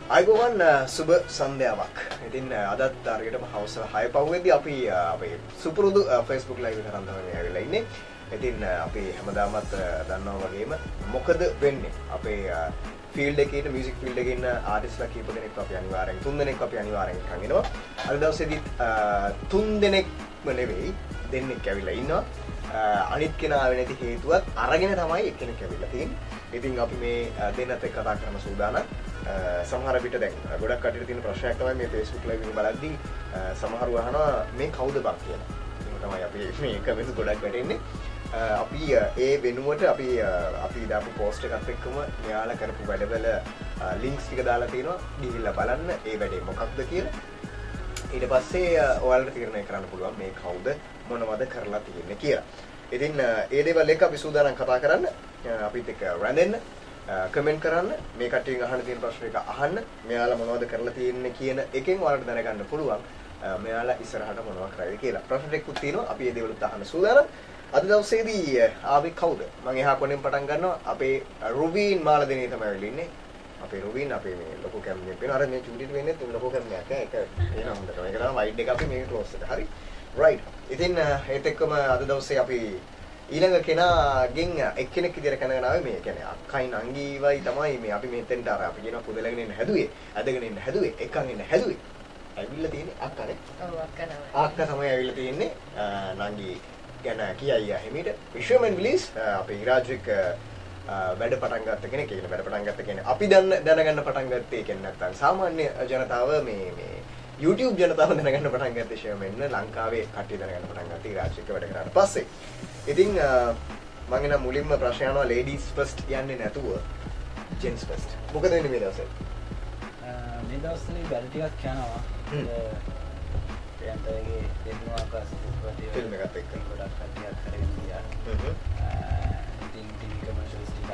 අයිබෝවන් සුබ සන්ධ්‍යාවක්. ඉතින් අදත් හරියටම හවස 6 පහුවෙද්දී අපි අපේ සුපුරුදු Facebook live එක කරන් තමයි ආවිලා ඉන්නේ. ඉතින් අපි හැමදාමත් දන්නවා වගේම මොකද වෙන්නේ? අපේ ෆීල්ඩ් එකේ ඉන්න මියුසික් ෆීල්ඩ් එකේ ඉන්න ආටිස්ට්ලා කීප දෙනෙක් අපි අනිවාර්යෙන් 3 දෙනෙක් අපි අනිවාර්යෙන් එකන් එනවා. අද දවසේදී 3 දෙනෙක්ම නෙවෙයි දෙන්නෙක් ඇවිල්ලා ඉන්නවා. අනිත් කෙනා ආවේ නැති හේතුවත් අරගෙන තමයි එක්කෙනෙක් ඇවිල්ලා තියෙන්නේ. ඉතින් අපි මේ දෙන්නත් එක්ක කතා කරන්න සූදානම්. සමහර විට දැන් ගොඩක් කටට තියෙන ප්‍රශ්නයක් තමයි මේ Facebook live එක බලද්දී සමහරව අහනවා මේ කවුද බං කියලා. ඒක තමයි අපි මේ කමෙන්ට්ස් ගොඩක් වැටෙන්නේ. අපි ඒ වෙනුවට අපි දාපු පෝස්ට් එකත් එක්කම මෙයාලා කරපු වැඩවල ලින්ක්ස් ටික දාලා තියෙනවා. ගිහිල්ලා බලන්න ඒ වැඩේ මොකක්ද කියලා. ඊට පස්සේ ඔයාලට තීරණය කරන්න පුළුවන් මේ කවුද මොනවද කරලා තියෙන්නේ කියලා. ඉතින් ඒ දේවල් එක අපි සූදානම් කතා කරන්න. අපිත් එක්ක රැඳෙන්න. කමෙන්ට් කරන්න මේ කට්ටියන් අහන්න තියෙන ප්‍රශ්න එක අහන්න මෙයාලා මොනවද කරලා තියෙන්නේ කියන එකෙන් ඔයාලට දැනගන්න පුළුවන් මෙයාලා ඉස්සරහට මොනවද කරයිද කියලා. ප්‍රශ්න ටිකකුත් තියෙනවා අපි මේ දේවලුත් අහන්න සූදානම්. අද දවසේදී ආවේ කවුද? මම එහා කොනෙන් පටන් ගන්නවා. අපේ රුවීන් මාළදෙණිය තමයි වෙලා ඉන්නේ. අපේ රුවීන් අපේ මේ ලොකු කැමරේ පේන අර මේ චූටිට වෙන්නේ තුන් ලොකු කැමරයක් ඒක එන හොඳට. මේක තමයි වයිඩ් එක අපි මේක ක්ලෝස් එක. හරි. රයිට්. ඉතින් ඒත් එක්කම අද දවසේ අපි ඊළඟ කෙනාගෙන් එක්කෙනෙක් විදියට කනගෙන ආවේ මේ කියන්නේ අක්කයි නංගීවයි තමයි මේ අපි මෙතෙන්ට අර අපි කියනවා කුදලගෙන ඉන්න හැදුවේ ඇදගෙන ඉන්න හැදුවේ එකන් ඉන්න හැදුවේ ඇවිල්ලා තියෙන්නේ අක්කනේ ඔව් අක්කා තමයි අක්කා තමයි ඇවිල්ලා තියෙන්නේ නංගී ගැන කියයි හිමීට විශ්වමන් විලිස් අපේ ඉරාජික් වැඩ පටන් ගත්ත කෙනෙක් කියන වැඩ පටන් ගත්ත කියන්නේ අපි දැනගන්න පටන් ගත්තේ කියන්නේ නැත්නම් සාමාන්‍ය ජනතාව මේ YouTube ජනතාව දැනගන්න පටන් ගත්තේ ෂර්මෙන් ලංකාවේ කට්ටිය දැනගන්න පටන් ගත්තා ඉරාජික් වැඩ කරාට පස්සේ ඉතින් මම එන මුලින්ම ප්‍රශ්න යනවා ladies first යන්නේ නැතුව gents first. මොකද වෙන්නේ මේ දවස්වල? මේ දවස්වල බැල ටිකක් යනවා. එයාටගේ දෙන්නවා කාසිපටි ෆිල්ම් එකත් එක්ක ගොඩක් කට්ටියක් කරගෙන ගියා. ඉතින් ටීවී කමර්ෂල්ස් ටික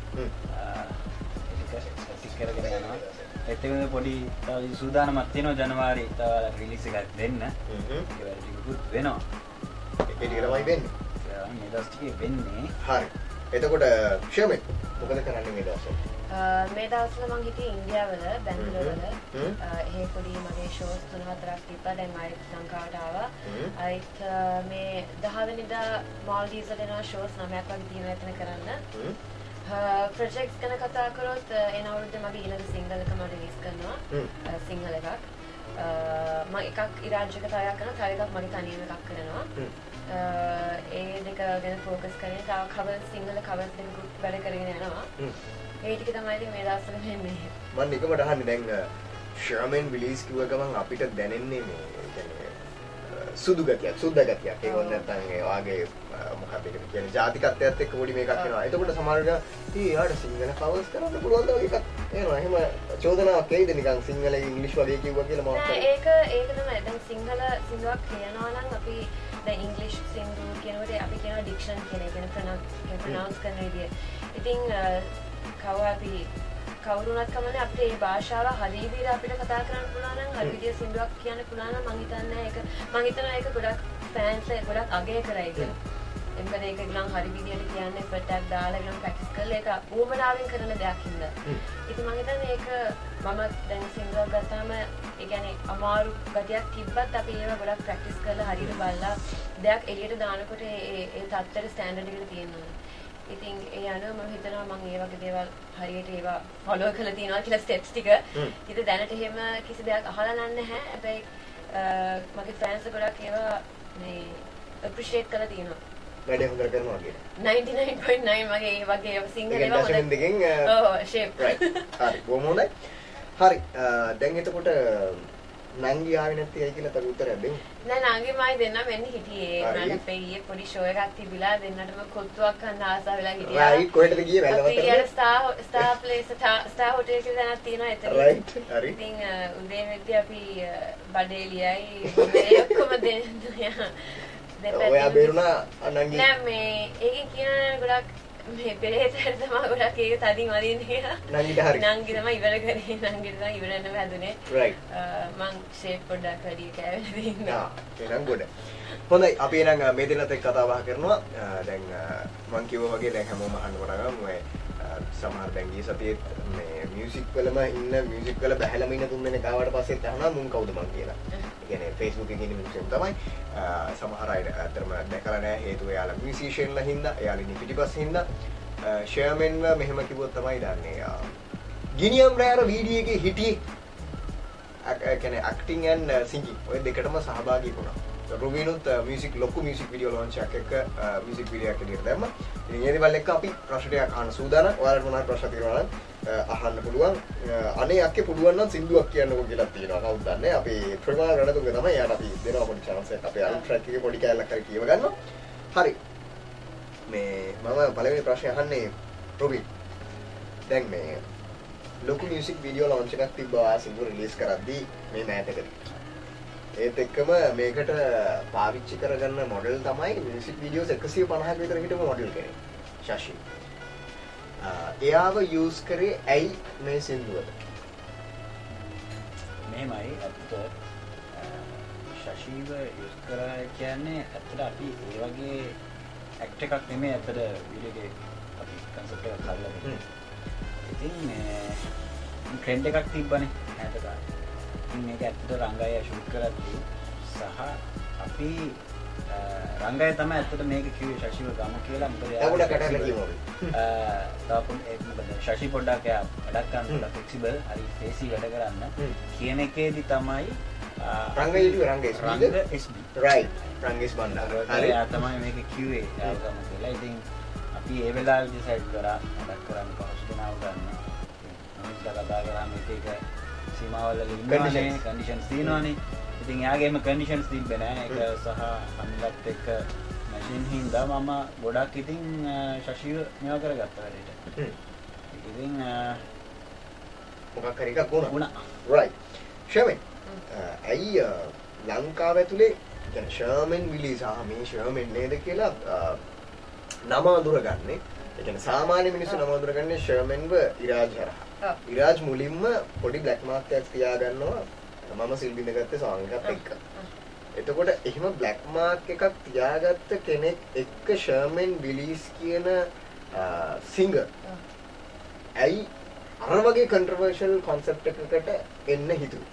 ඒක කරගෙන යනවා. ඒත් පොඩි සූදානමක් තියෙනවා ජනවාරි තව රිලීස් එකක් දෙන්න. ඒක වැඩ ටිකකුත් වෙනවා. ඒක ටිකමයි වෙන්නේ. මේ දවස් ටිකේ වෙන්නේ. හරි. එතකොට ෂර්මෙන් මොකද කරන්නේ මේ දවස්වල? මේ දවස්වල මම හිටියේ ඉන්දියාවල බැංගලෝර වල. එහෙ පොඩි මගේ ෂෝස් 3-4ක් තිබ්බා. දැන් ආයෙත් ලංකාවට ආවා. ආයෙත් මේ 10 වෙනිදා මාල්දීව්ස් වල යන ෂෝස් 9ක් වගේ තියෙනවා එතන කරන්න. ප්‍රොජෙක්ට්ස් ගැන කතා කරොත් එන අවුරුද්දේ මගේ ඊළඟ සිංගල් එක මම රිලීස් කරනවා. සිංගල් එකක්. මම එකක් ඉරාජික තවයක් කරනවා. තව එකක් මගේ තනියම එකක් කරනවා. ඒ දෙක ගැන ෆෝකස් කරගෙන තව කවර් සිංගල කවර්ස් දෙකකුත් වැඩ කරගෙන යනවා. ඒ ටික තමයි ඉතින් මේ දවස්වල වෙන්නේ. මම නිකමට අහන්නේ දැන් ෂර්මෙන් විලිස් කිව්ව ගමන් අපිට දැනෙන්නේ මේ කියන්නේ සුදු ගතියක් සුද්ද ගතියක්. ඒක වොන් නැත්නම් ඒ වාගේ මොකක්ද ඒකට කියන්නේ ජාතිකත්වයට එක්ක පොඩි මේකක් එනවා. එතකොට සමහරවිට යාට සිංගල කවර්ස් කරන්න පුළුවන් ද වගේ එකක් එනවා. එහෙම චෝදනාවක් එයිද නිකන් සිංගල ඉංග්‍රීසි වගේ කිව්වා කියලා මොකක්ද? ඒක තමයි. දැන් සිංගල සිංගලක් කියනවා නම් අපි දැන් ඉංග්‍රීසි සිංගල් කියනකොට අපි කියනවා ඩික්ෂන් කියලා. ඒ කියන්නේ ප්‍රොනවුන්ස් කරන විදිය. ඉතින් කවුරුණත් කමන්නේ අපිට මේ භාෂාව හරි විදිහට අපිට කතා කරන්න පුළුවන් නම් හරි විදිහට සිංදුවක් කියන්න පුළුවන් නම් මම හිතනවා ඒක ගොඩක් ෆෑන්ස්ලා ගොඩක් අගය කරයි කියලා. එම්බද ඒක ගලන් හරි විදිහට කියන්නේ එෆර්ට් එකක් දාලා ගලන් ප්‍රැක්ටිස් කරලා ඒක ඕමනාවෙන් කරන දෙයක් හින්දා. ඉතින් මම හිතන්නේ ඒක මම දැන් සිංදුවක් ගත්තාම ඒ කියන්නේ අමාරු ගතියක් තිබ්බත් අපි ඒව ගොඩක් ප්‍රැක්ටිස් කරලා හරියට බලලා දෙයක් එළියට දානකොට ඒ තත්ත්වෙට ස්ටෑන්ඩඩ් එකට තියෙනවා. ඉතින් ඒ අනුව මම හිතනවා මම ඒ වගේ දේවල් හරියට ඒවා ෆලෝ කරලා තියෙනවා කියලා ස්ටෙප්ස් ටික. ඉතින් දැනට එහෙම කිසි දෙයක් අහලා නැහැ. හැබැයි මගේ ෆෑන්ස් ගොඩක් ඒවා මේ අප්‍රීෂিয়েට් කරලා තියෙනවා. වැඩේ හොඳට කරනවා කියලා. 99.9 මගේ ඒ වගේ සිංගල් ඒවා හොඳයි. දෙකෙන් ඔව් ෂේප්. රයිට්. හරි. බොහොම හොඳයි. හරි. දැන් එතකොට නංගි ආවේ නැති ඇයි කියලා තව උත්තරයක් දෙන්න. නෑ නංගි මයි දෙන්නම එන්නේ හිටියේ. මම අපේ ඊයේ පොඩි ෂෝ එකක් තිබිලා දෙන්නටම කොත්තුවක් ගන්න ආසාව වෙලා හිටියා. රයිට්. කොහෙටද ගියේ වැල්ලවත්තට? ඊයේ ස්ටාර් ප්ලේස් ස්ටාර් හොටෙල් කියලා දැනක් තියෙනවා එතන. රයිට්. හරි. ඉතින් උදේ වෙද්දී අපි බඩේලියයි මේ ඔක්කොම දෙන්න ඔයා බේරුණා නංගි. නෑ මේ ඒකෙන් කියන ගොඩක් මේ පෙරේතට තමයි ගොඩක් ඒක තදින් වදින්නේ කියලා. නංගිට හරි. නංගි තමයි ඉවර කරේ. නංගිට තමයි ඉවර වෙන්න හැදුනේ. රයිට්. මං ෂේප් පොඩ්ඩක් වැඩි කෑවෙලා තියෙනවා. එහෙනම් ගොඩ. හොඳයි අපි එහෙනම් මේ දෙන්නත් එක්ක කතා බහ කරනවා. දැන් මං කිව්වා වගේ දැන් හැමෝම අහන්න පටන් ගමු. සමහර දැන් ගිය සතියේත් මේ මියුසික් වලම ඉන්න මියුසික් වල බැහැලම ඉන්න තුන් දෙනෙක් ආවට පස්සේ අහනවා මුන් කවුද මං කියලා. ඒ කියන්නේ Facebook එකේ ඉන්න මිනිස්සුන් තමයි. සමහර අය අතරම දැකලා නැහැ හේතුව එයාලා මියුසිෂියන්ලා හින්දා, එයාලා ඉන්නේ පිටිපස්සේ හින්දා. ෂර්මෙන්ව මෙහෙම කිව්වොත් තමයි දන්නේ. ගිනියම් රෑර වීඩියෝ එකේ හිටියේ කියන්නේ ඇක්ටිං ඇන්ඩ් සිංගින් ඔය දෙකටම සහභාගී වුණා. රුබිනුත් මියුසික් ලොකු මියුසික් වීඩියෝ ලොන්ච් එකක් මියුසික් වීඩියෝ එකක් එළියට දැම්මා. ඉතින් ඒ දේවල් එක්ක අපි ප්‍රශ්න ටිකක් අහන්න සූදානම්. ඔයාලට මොනවාරි ප්‍රශ්න තියෙනවා නම් අහන්න පුළුවන්. අනේ අක්කේ පුළුවන් නම් සින්දුවක් කියන්නකෝ කියලා තියෙනවා. කවුද දන්නේ? අපි ප්‍රමාණ රණතුංග තමයි. යාට අපි දෙනවා පොඩි chance එකක්. අපේ අලුත් ට්‍රැක් එකේ පොඩි කැලලක් හරි කියව ගන්නවා. හරි. මේ මම පළවෙනි ප්‍රශ්නේ අහන්නේ රුබින්. දැන් මේ ලොකු මියුසික් වීඩියෝ ලොන්ච් එකක් තිබ්බා සින්දු රිලීස් කරද්දී මේ මෑතකදී. ඒත් එක්කම මේකට පාවිච්චි කරගන්න මොඩල් තමයි මියුසික් වීඩියෝස් 150ක විතර හිටපු මොඩල් කෙනෙක්. ශෂි. එයාව යූස් කරේ ඇයි මේ සින්දුවට? මෙහෙමයි අත්ත ශෂීව යූස් කරා කියන්නේ ඇත්තට අපි ඒ වගේ ඇක්ට් එකක් නෙමෙයි ඇත්තට වීඩියෝ එකේ අපි කන්සෙප්ට් එකක් හදලා තියෙන්නේ. ඉතින් ට්‍රෙන්ඩ් එකක් තිබ්බනේ ඈතට. ඉතින් මේක ඇත්තට රංගය ෂූට් කරද්දී සහ අපි රංගය තමයි ඇත්තට මේක කිව්වේ ශෂිව ගම කියලා. මොකද එයා පොඩ්ඩක් කටහඬ කියමු. තාපුන් ඒක මොකද ශෂි පොඩ්ඩක් එයා වැඩක් කරන්න පොඩ්ඩක් ෆ්ලෙක්සිබල් හරි ෆේසි වැඩ කරන්න කියන එකේදී තමයි රංගය ඉදුවේ රංග SB. right රංගස් බණ්ඩාර. හරි. එයා තමයි මේක කිව්වේ එයා ගම කියලා. ඉතින් අපි ඒ වෙලාවේ ඩිසයිඩ් කරා වැඩක් කරන්න කොහොමද දෙනව ගන්න. මිනිස්ලා කතා කරාම එක සීමාවල ඉන්නවනේ කන්ඩිෂන්ස් තියෙනවනේ. ඉතින් එයාගේම කන්ඩිෂන්ස් තිබ්බේ නෑ. ඒක සහ අනිත් එක්ක මැෂින් හින්දා මම ගොඩක් ඉතින් ශෂිව මේවා කරගත්තා වැඩේට. ඉතින් මොකක් හරි එකක් වුණා. right. ෂර්මන් ඇයි ලංකාව ඇතුලේ يعني ෂර්මන් විලි සහ මේ ෂර්මන් නේද කියලා නම අඳුරගන්නේ. ඒ කියන්නේ සාමාන්‍ය මිනිස්සු නම අඳුරගන්නේ ෂර්මන්ව ඉරාජ් හරහා. ඉරාජ් මුලින්ම පොඩි බ්ලැක් මාක් එකක් තියාගන්නවා. මම සිල් බින්දගත්තේ සෝංග් එකත් එක්ක. එතකොට එහෙම බ්ලැක් මාක් එකක් තියාගත්ත කෙනෙක් එක්ක ෂර්මන් විලිස් කියන සිංගර් ඇයි අර වගේ කන්ට්‍රොවර්ෂල් කොන්සෙප්ට් එකකට එන්න හිතුවේ?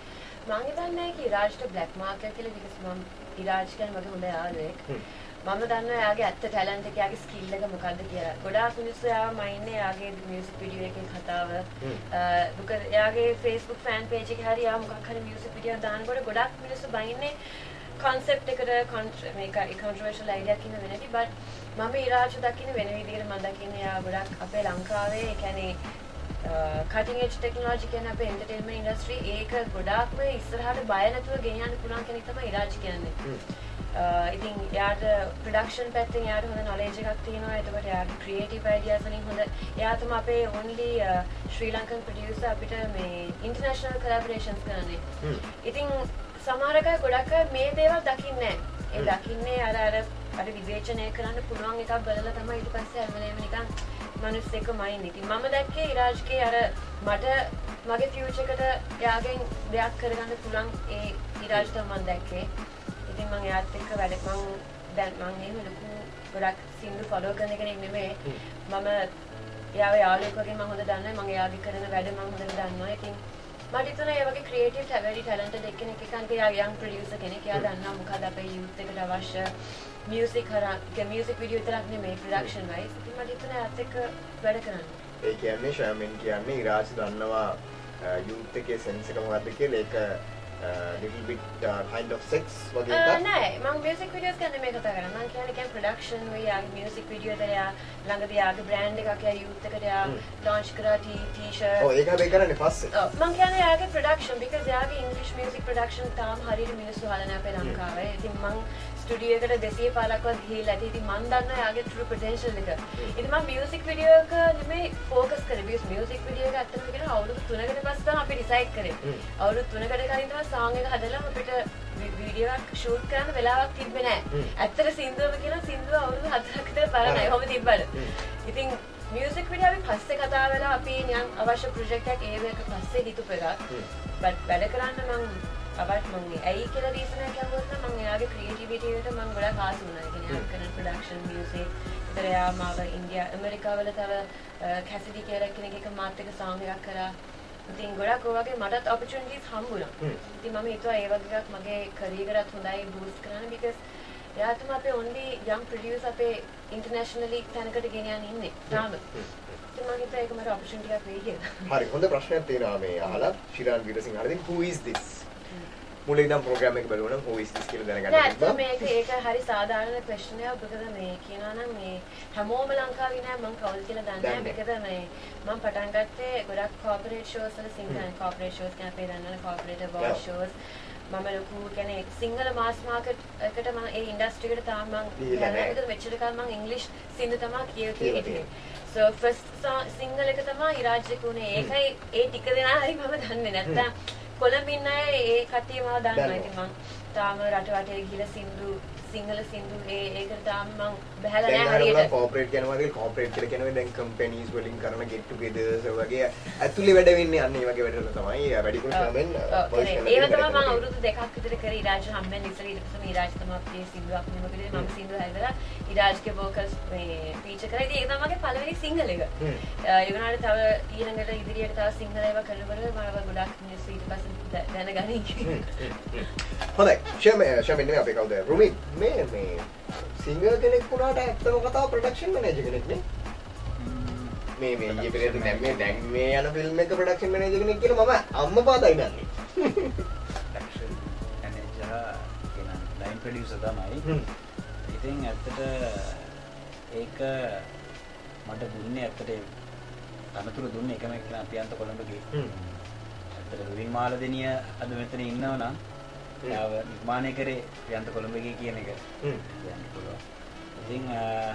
මම හිතන්නේ කි ඉරාජ්ට බ්ලැක් මාක් එක කියලා because මම ඉරාජ් කියන්නේ මගේ හොඳ යාළුවෙක්. මම දන්නවා එයාගේ ඇත්ත ටැලන්ට් එක, එයාගේ ස්කිල් එක මොකද්ද කියලා. ගොඩාක් මිනිස්සු එයාව මයින්නේ එයාගේ මියුසික් වීඩියෝ එකේ කතාව. මොකද එයාගේ Facebook ෆෑන් පේජ් එකේ හරි එයා මොකක් හරි මියුසික් වීඩියෝ දානකොට ගොඩාක් මිනිස්සු බයින්නේ concept එකට මේක controversial idea කියන වෙනදී. but මම ඉරාජ් දකින්න වෙන විදිහකට මම දකින්නේ එයා ගොඩාක් අපේ ලංකාවේ ඒ කියන්නේ cutting edge technology කියන අපේ entertainment industry ඒක ගොඩාක්ම ඉස්සරහට බය නැතුව ගෙනියන්න පුළුවන් කෙනෙක් තමයි ඉරාජ් කියන්නේ. ඉතින් එයාට ප්‍රොඩක්ෂන් පැත්තෙන් එයාට හොඳ knowledge එකක් තියෙනවා. එතකොට එයාට creative ideas වලින් හොඳ එයා තමයි අපේ only ශ්‍රී ලංකන් producer අපිට මේ international collaborations කරන්නේ. ඉතින් සමහර අය ගොඩක් අය මේ දේවල් දකින්නේ නැහැ. ඒ දකින්නේ අර විවේචනය කරන්න පුළුවන් එකක් බලලා තමයි ඊට පස්සේ හැමලේම නිකන් මනුස්සෙක් මයින්. ඉතින් මම දැක්කේ ඉරාජ්ගේ අර මට මගේ ෆියුචර් එකට එයාගෙන් දෙයක් කරගන්න පුළුවන් ඒ ඉරාජ් තමයි මම දැක්කේ. ඉතින් මම එයාත් එක්ක වැඩ දැන් මම එහෙම ලොකු ගොඩක් සින්දු ෆලෝ කරන කෙනෙක් නෙමෙයි. මම එයාව යාළුවෙක් වගේ මම හොඳ දන්නවා. මම එයාගේ කරන වැඩ මම හොඳට දන්නවා. ඉතින් මට හිතුණා ඒ වගේ ක්‍රියේටිව් very talented එක්කෙනෙක් එකන්ට එයා young producer කෙනෙක්. එයා දන්නවා මොකද අපේ youth එකට අවශ්‍ය music හරහා music video විතරක් නෙමෙයි production wise. ඉතින් මට හිතුණා එයාත් එක්ක වැඩ කරන්න. ඒ කියන්නේ ෂර්මන් කියන්නේ ඉරාජ් දන්නවා youth එකේ sense එක මොකද්ද කියලා. ඒක little bit kind of sex වගේ එකක් නෑ. මම music videos ගැන මේ කතා කරන්නේ. මම කියන්නේ production way යාගේ music video එක එයා ළඟදී යාගේ brand එකක් එයා youth එකට එයා launch කරා t-shirt. ඔව් ඒක හැබැයි කරන්නේ පස්සේ. ඔව් මම කියන්නේ යාගේ production because යාගේ English music production තාම හරියට මිනිස්සු හලන අපේ ලංකාවේ. ඉතින් මම ස්ටුඩියෝ එකට 205ක් වත් ගිහිල්ලා ඉතින් මම දන්නවා යාගේ true potential එක. ඉතින් මම music video එක නෙමෙයි focus කරේ. because music video එක ඇත්තටම කියන අවුරුදු 3කට පස්සේ තමයි අපි decide කරේ. අවුරුදු 3කට කලින් තමයි song එක හදලා අපිට වීඩියෝ එකක් shoot කරන්න වෙලාවක් තිබ්බේ නැහැ. ඇත්තට සින්දුවම කියන සින්දුව අවුරුදු 4ක් විතර පරණයි. කොහොමද තිබ්බද? ඉතින් music video අපි පස්සේ කතා වෙලා අපි නිකන් අවශ්‍ය project එකක් ඒ වෙක පස්සේ හිතුව එකක්. but වැඩ කරන්න මම ඇයි කියලා රීසන් එකක් යවුවොත් නම් මම එයාගේ creativity එකට මම ගොඩක් ආස වුණා. ඒ කියන්නේ කරන production music ඒතර යා මාව ඉන්දියා ඇමරිකාවල තව කැසිඩි කියලා කෙනෙක් එක මාත් එක්ක සෝංග් එකක් කරා. ඉතින් ගොඩක් ඔය වගේ මටත් opportunities හම්බුණා. ඉතින් මම හිතුවා ඒ වගේ එකක් මගේ career එකත් හොඳයි boost කරන්න because එයා තමයි අපේ only young producer අපේ internationally තැනකට ගෙනියන්න ඉන්නේ. තාම. ඉතින් මම හිතුවා ඒක මට opportunity එකක් වෙයි කියලා. හරි හොඳ ප්‍රශ්නයක් තියෙනවා මේ අහලා ශිරාන් වීරසිංහ අහලා who is this? මුලින් ඉඳන් ප්‍රෝග්‍රෑම් එක බලුවනම් who is this කියලා දැනගන්න. නෑ මේක හරි සාධාරණ question එකක්. මොකද මේ කියනවා නම් මේ හැමෝම ලංකාවේ නෑ මම කවුද කියලා දන්නේ නෑ. මොකද මේ මම පටන් ගත්තේ ගොඩක් corporate shows වල සිංහල corporate shows කියන අපේ දන්නන corporate award shows මම ලොකු කියන්නේ සිංහල mass market එකට මම ඒ industry එකට තාම මම යනවා. මෙච්චර කාල මම English සින්දු තමයි කියවලා හිටියේ. So first single එක තමයි ඉරාජ්‍යක උනේ. ඒකයි ඒ ටික දෙනා හරි මම දන්නේ නැත්තම් කොළඹින් අය ඒ කට්ටිය මාව දන්නවා. ඉතින් මම තාම රට වටේ ගිහලා සින්දු සිංහල සින්දු ඒකට තාම මම බහැලා නැහැ හරියට. දැන් කෝපරේට් කියනවා වගේ කෝපරේට් කියලා කියනවා දැන් කම්පැනිස් වලින් කරන get togethers වගේ ඇතුලේ වැඩ වෙන්නේ අන්න ඒ වගේ වැඩවල තමයි වැඩිපුර කරමින් ඒක තමයි මම අවුරුදු 2ක් විතර කරේ ඉරාජ් හම්බෙන් ඉස්සර ඊට පස්සේ ඉරාජ් තමයි අපේ සින්දුවක් මෙහෙම කරේ මම සින්දුව හැදලා ඉරාජ්ගේ vocals මේ ෆීචර් කරා. ඉතින් ඒක තමයි මගේ පළවෙනි සිංගල් එක. ඒ වුණාට තව ඊළඟට ඉදිරියට තව සිංගල් ඒවා කරනකොට මම ගොඩක් මිනිස්සු ඊට පස්සේ දැනගනි. හොඳයි. ෂමෙන් නේ අපේ කවුද? රුමින් මේ සිංගර් කෙනෙක් වුණාට ඇත්තම කතාව ප්‍රොඩක්ෂන් මැනේජර් කෙනෙක් නේ. මේ ඊයේ පෙරේද දැන් මේ යන ෆිල්ම් එක ප්‍රොඩක්ෂන් මැනේජර් කෙනෙක් කියලා මම අම්මපාදයි දන්නේ. ප්‍රොඩක්ෂන් මැනේජර් කියන ලයින් ප්‍රොඩියුසර් තමයි. ඉතින් ඇත්තට ඒක මට දුන්නේ ඇත්තට අනතුරු දුන්නේ එකම එක අපියන්ත කොළඹ ගිහින්. ඇත්තට රුවිමාල දෙනිය අද මෙතන ඉන්නවනම් යාව නිර්මාණය කරේ යන්ත කොළඹ ගියේ කියන එක කියන්න පුළුවන්. ඉතින්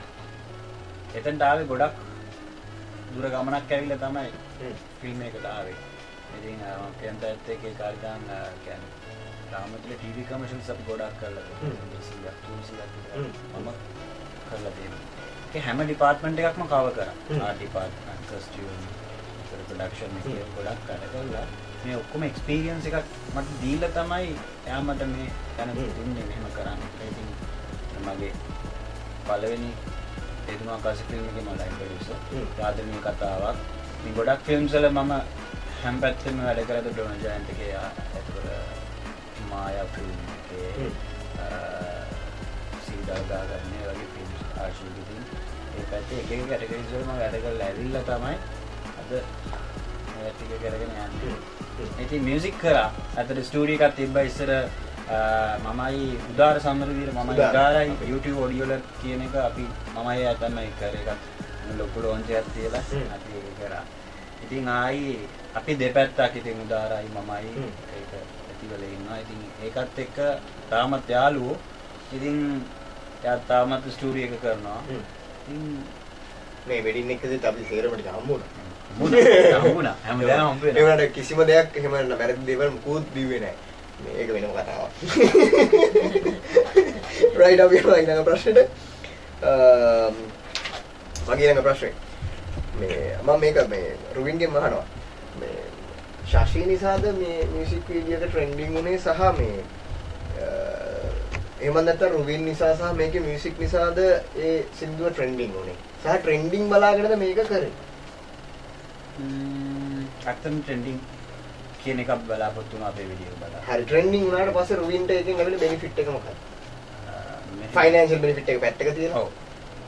එතනට ආවේ ගොඩක් දුර ගමනක් ඇවිල්ලා තමයි ෆිල්ම් එකට ආවේ. ඉතින් මම කියන්ට ඇත්ත ඒකේ කාර්යයන් කියන්නේ රාමතුල ටීවී කමර්ෂල්ස් අපි ගොඩක් කරලා තියෙනවා. මම කරලා තියෙනවා. ඒ හැම ඩිපාර්ට්මන්ට් එකක්ම කවර් කරා. ආර්ට් ඩිපාර්ට්මන්ට්, කස්ටියුම්, ප්‍රොඩක්ෂන් එකේ ගොඩක් කරලා මේ ඔක්කොම එක්ස්පීරියන්ස් එකක් මට දීලා තමයි එයා මට මේ දැන දුන්නේ මෙහෙම කරන්න. ඉතින් මගේ පළවෙනි දෙතුමා කාසි ෆිල්ම් එකේ මම ලයින් ප්‍රොඩියුසර්. ආදරණීය කතාවක්. මේ ගොඩක් ෆිල්ම්ස් වල මම හැම පැත්තෙම වැඩ කරලා ඩොන ජයන්ට් එකේ එතකොට මායා ෆිල්ම් එකේ සීදාගා ගන්නේ වගේ ෆිල්ම්ස් ආශිර්වාදින් ඒ පැත්තේ එක එක කැටගරිස් වල මම වැඩ කරලා ඇවිල්ලා තමයි අද ටික කරගෙන යන්නේ. ඉතින් මියුසික් කරා. අතට ස්ටුඩියෝ එකක් තිබ්බා ඉස්සර මමයි උදාර සම්මරවීර මමයි උදාරයි YouTube ඔඩියෝ වල කියන එක අපි මමයි තමයි කරේ එකක් ලොකු ලොන්ච් එකක් තියලා අපි ඒක කරා. ඉතින් ආයි අපි දෙපැත්තක් ඉතින් උදාරයි මමයි ඒක ඇතිවල ඉන්නවා. ඉතින් ඒකත් එක්ක තාමත් යාළුවෝ. ඉතින් යා තාමත් ස්ටුඩියෝ එක කරනවා. ඉතින් මේ වෙඩින් එකදී අපි සේරමට හම්බුණා. හම්බුණා. හැමදාම හම්බ වෙනවා. ඒ වුණාට කිසිම දෙයක් එහෙම වැරදි දේවල් මුකුත් දිව්වේ නැහැ. මේක වෙනම කතාවක්. රයිට් අපි යනවා ඊළඟ ප්‍රශ්නෙට. මගේ ඊළඟ ප්‍රශ්නේ. මම මේක මේ රුවින්ගෙන් අහනවා. මේ ශාෂී නිසාද මේ මියුසික් වීඩියෝ එක ට්‍රෙන්ඩින් උනේ සහ මේ එහෙම නැත්නම් රුවින් නිසා සහ මේකේ මියුසික් නිසාද ඒ සින්දුව ට්‍රෙන්ඩින් උනේ? සහ ට්‍රෙන්ඩින් බලාගෙනද මේක කරේ? ඇත්තම ට්‍රෙන්ඩින් කියන එකක් බලාපොරොත්තු වුණා අපේ වීඩියෝ බලලා. හරි ට්‍රෙන්ඩින් වුණාට පස්සේ රුවින්ට එකෙන් ලැබෙන බෙනිෆිට් එක මොකක්ද? ෆයිනෑන්ෂල් බෙනිෆිට් එක පැත්තක තියෙනවා. ඔව්.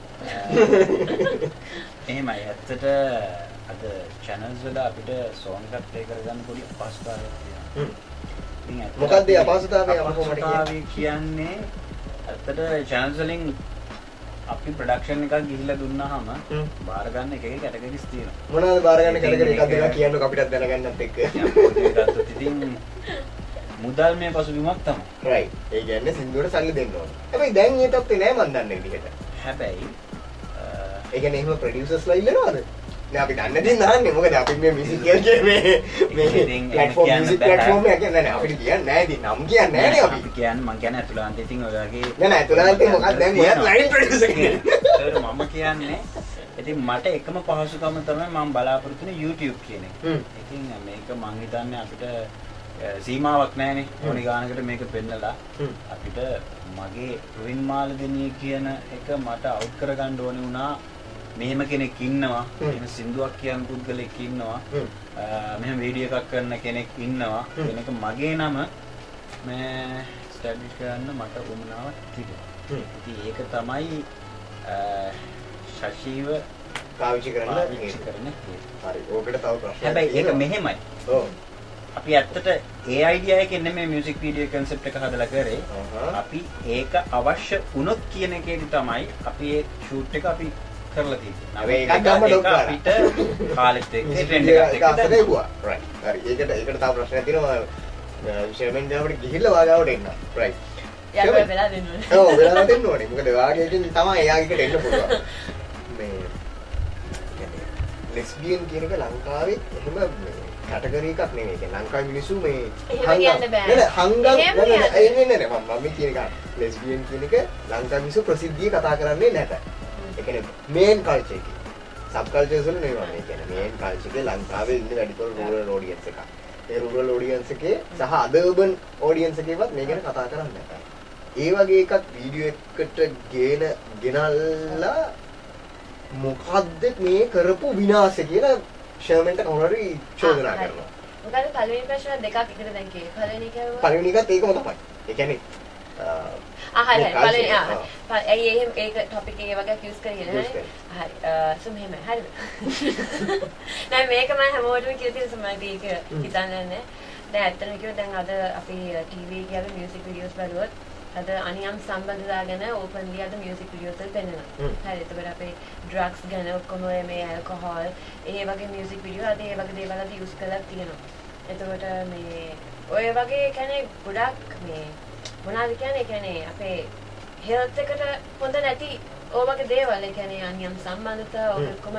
එහෙමයි. ඇත්තට අද channels වල අපිට song එකක් play කරගන්න පොඩි අපහසුතාවයක් තියෙනවා. මොකක්ද ඒ අපහසුතාවය අපකොමඩ කියන්නේ? ඇත්තට channels වලින් අපි ප්‍රොඩක්ෂන් එකක් ගිහිල්ලා දුන්නාම බාර ගන්න එක එක කැටගරිස් තියෙනවා. මොනවද බාර ගන්න කැටගරි එකක් දෙනවා කියන්නකො අපිටත් දැනගන්නත් එක්ක. ඉතින් මුදල් මේ පසුබිමක් තමයි. රයිට්. ඒ කියන්නේ සින්දුවට සල්ලි දෙන්න ඕනේ. හැබැයි දැන් ඒ තත්ත්වේ නෑ මන් දන්නේ විදිහට. හැබැයි ඒ කියන්නේ එහෙම ප්‍රොඩියුසර්ස්ලා ඉන්නවද? නෑ අපි දන්නේ දෙන්න අහන්නේ. මොකද අපි මේ මියුසික් කියන්නේ මේ ප්ලැට්ෆෝම් මියුසික් ප්ලැට්ෆෝම් එක කියන්නේ නෑ අපිට කියන්නේ නෑ ඉතින් නම් කියන්නේ නෑනේ අපි. අපි කියන්නේ මං කියන්නේ අතුලාන්තේ ඉතින් ඔය වගේ නෑ අතුලාන්තේ මොකක්ද දැන් ඔයත් ලයින් ප්‍රොඩියුසර් කෙනෙක්. මම කියන්නේ ඉතින් මට එකම පහසුකම තමයි මම බලාපොරොත්තු වෙන YouTube කියන එක. ඉතින් මේක මං හිතන්නේ අපිට සීමාවක් නැහැනේ. ඕනි ගානකට මේක පෙන්නලා අපිට මගේ රුවින් මාලදිනිය කියන එක මට අවුට් කරගන්න ඕනේ වුණා. මෙහෙම කෙනෙක් ඉන්නවා. මෙහෙම සින්දුවක් කියන පුද්ගලෙක් ඉන්නවා. මෙහෙම වීඩියෝ එකක් කරන කෙනෙක් ඉන්නවා. කෙනෙක් මගේ නම මේ ස්ටැබ්ලිෂ් කරන්න මට උවමනාවක් තිබුණා. ඉතින් ඒක තමයි ශශීව පාවිච්චි කරන්න. හරි. ඕකට තව ප්‍රශ්නයක්. හැබැයි ඒක මෙහෙමයි. ඔව්. අපි ඇත්තට ඒ අයිඩියා එකෙන් නෙමෙයි මියුසික් වීඩියෝ කන්සෙප්ට් එක හදලා කරේ. අපි ඒක අවශ්‍ය වුණොත් කියන එකේදී තමයි අපි ඒ ෂූට් එක අපි කරලා තියෙන්නේ. ඒක අපිට කාලෙත් එක්ක ට්‍රෙන්ඩ් එකත් එක්ක දැක්ුවා. රයිට්. හරි. ඒකට තව ප්‍රශ්නයක් තියෙනවා. ෂර්මෙන් දැන් අපිට ගිහිල්ලා වාගාවට එන්න. රයිට්. යාළුවා වෙලා දෙන්න ඕනේ. ඔව් වෙලා දෙන්න ඕනේ. මොකද වාගේකින් තමයි එයාගෙට එන්න පුළුවන්. මේ ලෙස්බියන් කියන එක ලංකාවේ එහෙම කැටගරි එකක් නෙමෙයි. ඒ ලංකාවේ මිනිස්සු මේ හංගම් නෑ මම කියන එක ලෙස්බියන් කියන එක ලංකාවේ මිනිස්සු ප්‍රසිද්ධිය කතා කරන්නේ නැත. ඒ කියන්නේ මේන් කල්චර් එකේ සබ් කල්චර්ස් වල නෙමෙයි මම කියන්නේ මේන් කල්චර් එකේ ලංකාවේ ඉන්න වැඩිපුර රූරල් ඔඩියන්ස් එකක්. ඒ රූරල් ඔඩියන්ස් එකේ සහ අද අර්බන් ඔඩියන්ස් එකේවත් මේ ගැන කතා කරන්නේ නැහැ. ඒ වගේ එකක් වීඩියෝ එකට ගෙනල්ලා මොකද්ද මේ කරපු විනාශය කියලා ෂර්මන්ට කවුරු හරි චෝදනා කරනවා. මොකද පළවෙනි ප්‍රශ්න දෙකක් එකට දැන් කියේ. පළවෙනි කියවුවා. පළවෙනි එකත් ඒකම තමයි. ඒ කියන්නේ හරි පළවෙනි ඒක ටොපික් එකේ වගේ යූස් කරගෙන හරි. හරි. සෝ මෙහෙම හරිද? නෑ මේක මම හැමෝටම කියලා තියෙන සමහරවිට ඒක හිතන්නේ නැහැ. දැන් ඇත්තටම කිව්වොත් දැන් අද අපි ටීවී එකේ අපි මියුසික් වීඩියෝස් බලුවොත් අද අනියම් සම්බන්ධතා ගැන ඕපන්ලි අද මියුසික් වීඩියෝස් වල පෙන්නනවා. හරි. එතකොට අපේ ඩ්‍රග්ස් ගැන ඔක්කොම මේ ඇල්කොහොල් ඒ වගේ මියුසික් වීඩියෝ අද ඒ වගේ දේවල් අද යූස් කරලා තියෙනවා. එතකොට මේ ඔය වගේ කියන්නේ ගොඩක් මේ මොනවද කියන්නේ අපේ හෙල්ත් එකට හොඳ නැති ඔය වගේ දේවල්. ඒ කියන්නේ අනියම් සම්බන්ධතා ඔක්කොම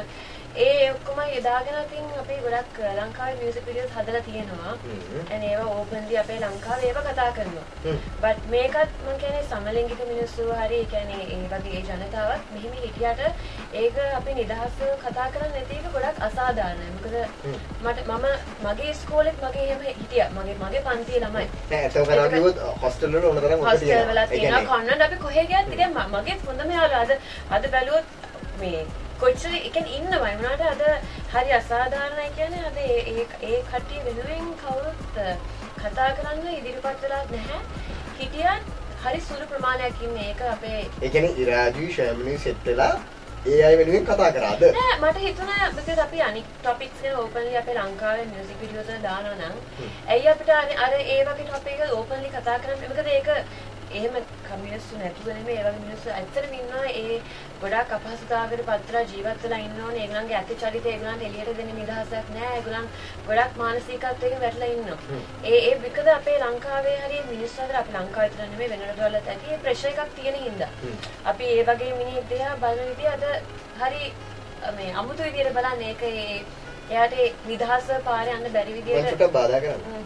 ඒ ඔක්කොම යදාගෙන තින් අපේ ගොඩක් ලංකාවේ මියුසික් වීඩියෝස් හදලා තියෙනවා. and ඒවා ඕපන්ලි අපේ ලංකාවේ ඒවා කතා කරනවා. but මේකත් මම කියන්නේ සමලිංගික මිනිස්සු හරි කියන්නේ ඒ වගේ ඒ ජනතාවත් මෙහිම හිටියට ඒක අපි නිදහස්ව කතා කරන්නේ නැති එක ගොඩක් අසාධාරණයි. මොකද මම මගේ ඉස්කෝලේත් මගේ එහෙම හිටියා. මගේ පන්තියේ ළමයි. නෑ ඒක කරා කිව්වොත් හොස්ටල් වල ඕන තරම් ඔක තියෙනවා. හොස්ටල් වල තියෙනවා. කන්නඩ අපි කොහෙ ගියත් ඉතින් මගේ හොඳම යාළුවා අද බැලුවොත් මේ කොච්චර එකෙන් ඉන්නවයි වුණාට අද හරි අසාධාරණයි කියන්නේ අද ඒ කට්ටිය වෙනුවෙන් කවුරුත් කතා කරන්න ඉදිරිපත් වෙලා නැහැ. හිටියත් හරි සුළු ප්‍රමාණයක් ඉන්නේ. ඒක අපේ ඒ කියන්නේ ඉරාජු ෂර්මනි සෙට් වෙලා ඒ අය වෙනුවෙන් කතා කරාද? නෑ මට හිතුණා because අපි අනික් ටොපික්ස් ගැන ඕපන්ලි අපේ ලංකාවේ මියුසික් වීඩියෝස් වල දානවා නම් ඇයි අපිට අර ඒ වගේ ටොපික් එක ඕපන්ලි කතා කරන්නේ? මොකද ඒක එහෙම කමියුනිස්ට් නැතුව නෙමෙයි ඒ වගේ මිනිස්සු ඇත්තටම ඉන්නවා ඒ ගොඩාක් අපහසුතාවයකට පත්ලා ජීවත් වෙලා ඉන්න ඕනේ. ඒගොල්ලන්ගේ ඇති චරිතය ඒගොල්ලන්ට එළියට දෙන්න නිදහසක් නැහැ. ඒගොල්ලන් ගොඩාක් මානසිකත්වයකින් වැටලා ඉන්නවා. ඒ විකද අපේ ලංකාවේ හරිය මිනිස්සු අතර අපි ලංකාවේ විතර නෙමෙයි වෙන රටවලත් ඇති ඒ ප්‍රෙෂර් එකක් තියෙන හින්දා. අපි ඒ වගේ මිනිහෙක් දිහා බලන විදිහ අද හරි මේ අමුතු විදියට බලන්නේ ඒක එයාට නිදහස පාරේ යන්න බැරි විදියට මට බාධා කරනවා.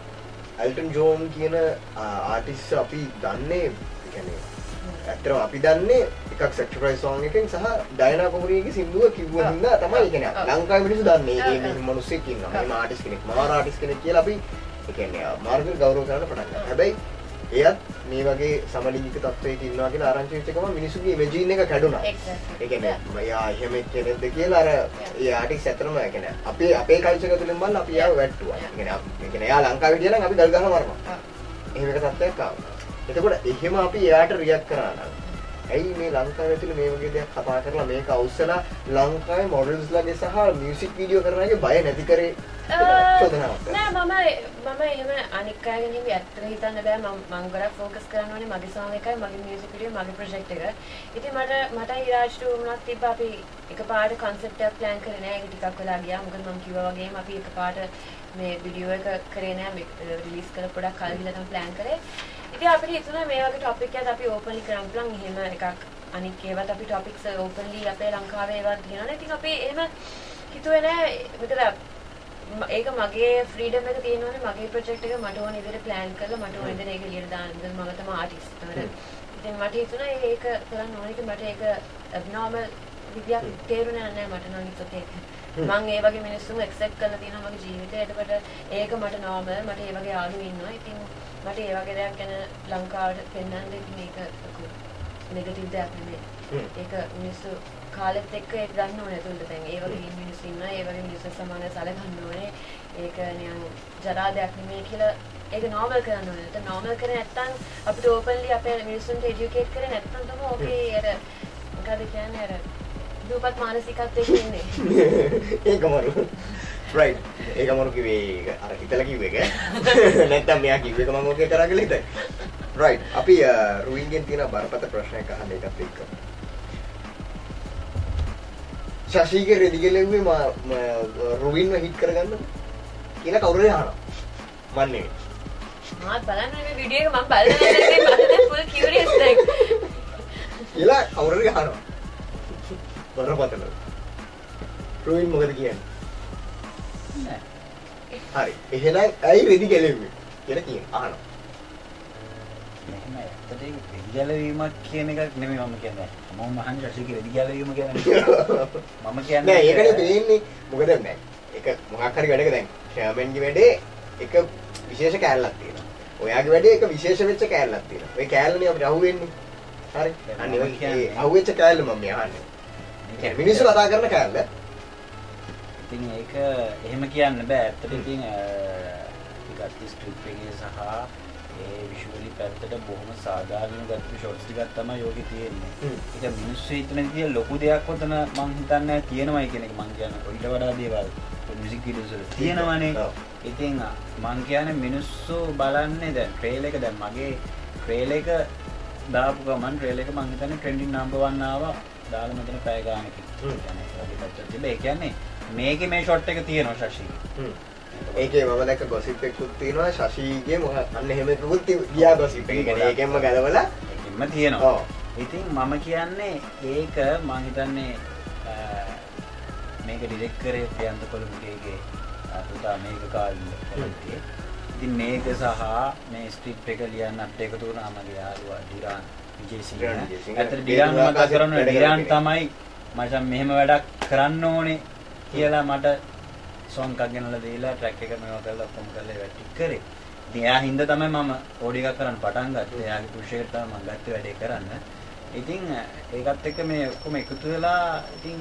ඇල්ටන් ජෝන් කියන ආටිස්ට් අපි දන්නේ කියන්නේ ඇත්තටම අපි දන්නේ එකක් සැක්‍රිෆයිස් සෝං එකෙන් සහ ඩයනා කොමරියගේ සින්දුව කිව්වා හින්දා තමයි කියන්නේ ලංකාවේ මිනිස්සු දන්නේ මේ මිනිස්සෙක් ඉන්නවා මේ ආටිස්ට් කෙනෙක් මාර ආටිස්ට් කෙනෙක් කියලා අපි ඒ කියන්නේ මාර්ගල් ගෞරව කරන්න පටන් ගන්නවා. හැබැයි එයත් මේ වගේ සමලිංගික තත්ත්වයක ඉන්නවා කියලා ආරංචි වෙච්ච ගමන් මිනිස්සුගේ ඉමේජින් එක කැඩුනා. ඒ කියන්නේ මෙයා එහෙම කෙනෙක්ද කියලා අර ඒ ආටිස්ට් ඇත්තටම ඒ කියන්නේ අපේ කල්චර් එක තුලින් බලලා අපි යාව වැට්ටුවා. ඒ කියන්නේ එයා ලංකාවේ හිටියා නම් අපි ගල් ගහලා මරනවා. එහෙම එක තත්ත්වයක් ආවා. එතකොට එහෙම අපි එයාට රියැක්ට් කරා නම් ඇයි මේ ලංකාවේ තුල මේ වගේ දෙයක් කතා කරලා මේක අවුස්සලා ලංකාවේ මොඩල්ස්ලාගේ සහ මියුසික් වීඩියෝ කරන අයගේ බය නැති කරේ චෝදනාවක්. නෑ මම එහෙම අනික් අය ගැන ඇත්තට හිතන්න බෑ. මම ගොඩක් ફોකස් කරන්න ඕනේ මගේ සෝං එකයි මගේ මියුසික් වීඩියෝ මගේ ප්‍රොජෙක්ට් එක. ඉතින් මට ඉරාජ්ට උනත් තිබ්බා අපි එකපාරට concept එකක් plan කරේ නෑ. ඒක ටිකක් වෙලා ගියා. මොකද මම කිව්වා වගේම අපි එකපාරට මේ වීඩියෝ එක කරේ නෑ. මේ රිලීස් කරලා පොඩක් කල් ගිහලා තමයි plan කරේ. ඉතින් අපිට හිතුණා මේ වගේ ටොපික් එකක් අපි ඕපන්ලි කරන්න පුළුවන්. එහෙම එකක් අනික් ඒවත් අපි ටොපික්ස් ඕපන්ලි අපේ ලංකාවේ ඒවත් දිනනවා. ඉතින් අපි එහෙම හිතුවේ නෑ. මොකද ඒක මගේ ෆ්‍රීඩම් එක තියෙනවනේ මගේ ප්‍රොජෙක්ට් එක මට ඕන විදිහට plan කරලා මට ඕන විදිහට ඒක එළියට දාන්න. මම තමයි ආටිස්ට්. ඉතින් මට හිතුණා ඒක කරන්න ඕනේ. මට ඒක abnormal විදියක් තේරුණා නෑ මට නම් ඒක මම ඒ වගේ මිනිස්සුන් ඇක්සෙප්ට් කරලා තියෙනවා මගේ ජීවිතේ. එතකොට ඒක මට නෝමල්. මට ඒ වගේ ආගම ඉන්නවා. ඉතින් මට ඒ වගේ දෙයක් ගැන ලංකාවට පෙන්වන්න ඉතින් මේක නෙගටිව් දෙයක් නෙමෙයි. ඒක මිනිස්සු කාලෙත් එක්ක ඒක ගන්න ඕනේ තුන්ට දැන් ඒ වගේ මිනිස්සු ඉන්නවා. ඒ වගේ මිනිස්සු සමානව සැලකන්න ඕනේ. ඒක නිකන් ජරා දෙයක් නෙමෙයි කියලා ඒක නෝමල් කරන්න ඕනේ. ඒක නෝමල් කරේ නැත්නම් අපිට ඕපන්ලි අපේ මිනිස්සුන්ට එඩියුකේට් කරේ නැත්නම් තමයි ඕකේ අර මොකද කියන්නේ අර දුපත් මානසිකත්වයක ඉන්නේ. ඒකමරු. right. ඒකමරු කිව්වේ අර හිතලා කිව්ව එක. නැත්නම් මෙයා කිව්ව එක මම ඕකේ කරා කියලා හිතයි. right. අපි රුවින්ගෙන් තියෙන බරපතල ප්‍රශ්නයක් අහන්න එකත් එක්ක. ශශීගේ රෙදිගෙලෙව්වේ රුවින්ව හිට් කරගන්නද කියලා කවුරුහරි අහනවා. මන් නෙවෙයි. මාත් බලන්න මේ වීඩියෝ එක මම බලලා නැහැ මට දැන් full curious දැන්. කියලා කවුරුහරි අහනවා. බරපතල. රුවින් මොකද කියන්නේ? නෑ. හරි. එහෙනම් ඇයි රෙදිගෙලෙව්වේ කියලා අහනවා. මෙහෙම ඇත්තට විද්‍යාලවීමක් කියන එකක් නෙමෙයි මම කියන්නේ. මම අහන්නේ රසිකේ විද්‍යාලවීම කියන්නේ. මම කියන්නේ නෑ ඒකනේ තේින්නේ. මොකද නෑ. ඒක මොකක් හරි වැඩක දැන් ෂර්මන්ගේ වැඩේ එක විශේෂ කෑල්ලක් තියෙනවා. ඔයාගේ වැඩේ එක විශේෂ වෙච්ච කෑල්ලක් තියෙනවා. ඔය කෑල්ලනේ අපිට අහුවෙන්නේ. හරි. අන්න ඒ අහුවෙච්ච කෑල්ල මම අහන්නේ. මිනිස්සු කතා කරන කෑල්ල. ඉතින් ඒක එහෙම කියන්න බෑ. ඇත්තට ඉතින් ටිකක් ස්ක්‍රිප්ට් එකේ සහ ඒ විෂුවලි පැත්තට බොහොම සාධාරණ ගත්ත ෂොට්ස් ටිකක් තමයි යෝගේ තියෙන්නේ. ඒක මිනිස්සු හිතන විදිය ලොකු දෙයක් වතන මං හිතන්නේ තියෙනවයි කියන එක මං කියන්නේ. ඊට වඩා දේවල් මියුසික් වීඩියෝස් වල තියෙනවනේ. ඉතින් මං කියන්නේ මිනිස්සු බලන්නේ දැන් ට්‍රේල් එක දැන් මගේ ට්‍රේල් එක දාපු ගමන් ට්‍රේල් එක මං හිතන්නේ ට්‍රෙන්ඩින් නම්බර් 1 ආවා. දාලා මෙතන පැය ගානකින්. ඒ කියන්නේ මේකේ මේ ෂොට් එක තියෙනවා ශශීගේ. ඒකේ මම දැක්ක ගොසිප් එකකුත් තියෙනවා ශශීගේ අන්න එහෙම එකකුත් ගියා ගොසිප් එක. ඒකෙන්ම ගලවලා ඒකෙන්ම තියෙනවා. ඔව්. ඉතින් මම කියන්නේ ඒක මම හිතන්නේ මේක ඩිරෙක්ට් කරේ ප්‍රියන්ත කොළඹගේ පුතා මේක කාලේ. ඉතින් මේක සහ මේ ස්ක්‍රිප්ට් එක ලියන්නත් එකතු වුණා මගේ යාළුවා ඩිරාන් විජේසිංහ. ඇත්තට ඩිරාන් මතක් කරන්නේ ඩිරාන් තමයි මචං මෙහෙම වැඩක් කරන්න ඕනේ කියලා මට සොන් එකක් ගෙනලා දීලා ට්‍රැක් එක මේවා කරලා ඔක්කොම කරලා ඉවර කරේ. ඉතින් එයා හින්දා තමයි මම ඕඩියෝ එකක් කරන්න පටන් ගත්තේ. එයාගේ පුෂ් එකට තමයි මම ගත්තේ වැඩේ කරන්න. ඉතින් ඒකත් එක්ක මේ ඔක්කොම එකතු වෙලා ඉතින්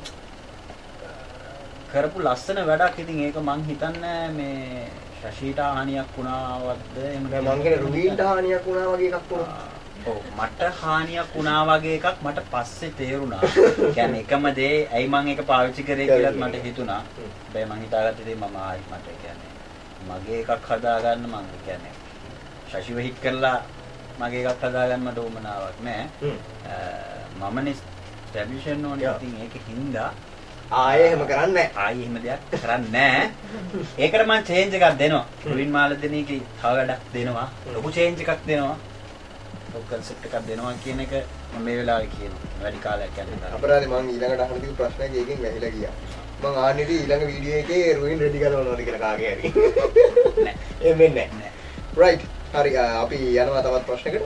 කරපු ලස්සන වැඩක්. ඉතින් ඒක මං හිතන්නේ මේ ශශීට හානියක් වුණාවද්ද එහෙම නෑ මං කියන්නේ රුවින්ට හානියක් වුණා වගේ එකක් වුණා. ඔව් මට හානියක් වුණා වගේ එකක් මට පස්සේ තේරුණා. කියන්නේ එකම දේ ඇයි මං ඒක පාවිච්චි කරේ කියලාත් මට හිතුණා. හැබැයි මං හිතාගත්තේ ඉතින් මම ආයි මට කියන්නේ මගේ එකක් හදාගන්න මං කියන්නේ ශශිව හිට් කරලා මගේ එකක් හදාගන්න මට උවමනාවක් නෑ. මමනේ ස්ටැබ්ලිෂ් වෙන්න ඕනේ. ඉතින් ඒක හින්දා ආයේ එහෙම කරන්නේ නැහැ. ආයේ එහෙම දෙයක් කරන්නේ නැහැ. ඒකට මම චේන්ජ් එකක් දෙනවා. රුවින් මාලදෙනීගේ තව වැඩක් දෙනවා. ලොකු චේන්ජ් එකක් දෙනවා. ලොකු කන්සෙප්ට් එකක් දෙනවා කියන එක මම මේ වෙලාවේ කියනවා. වැඩි කාලයක් යනවා. අපරාධේ මම ඊළඟට අහන තිබු ප්‍රශ්නයක් ඒකෙන් වැහිලා ගියා. මම ආන්නේ ඊළඟ වීඩියෝ එකේ රුවින් රෙඩි කරනවද කියලා කාගේ හරි. නෑ. එහෙම වෙන්නේ නැහැ. right. හරි අපි යනවා තවත් ප්‍රශ්නයකට.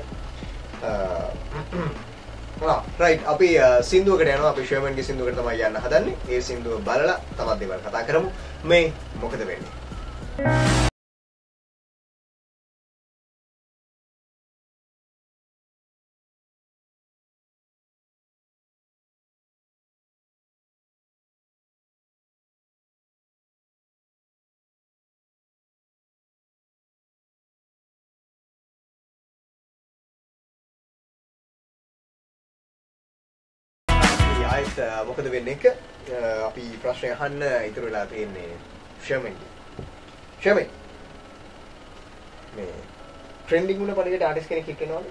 right අපි සින්දුවකට යනවා. අපි ෂර්මන්ගේ සින්දුවකට තමයි යන්න හදන්නේ. ඒ සින්දුව බලලා තවත් දේවල් කතා කරමු. මේ මොකද වෙන්නේ? මොකද වෙන්නේ එක අපි ප්‍රශ්නය අහන්න ඉතුරු වෙලා තියෙන්නේ ෂර්මන්ගේ. ෂර්මන් මේ ට්‍රෙන්ඩින් වුණ පරිදි ආටිස්ට් කෙනෙක් හිට වෙනවද?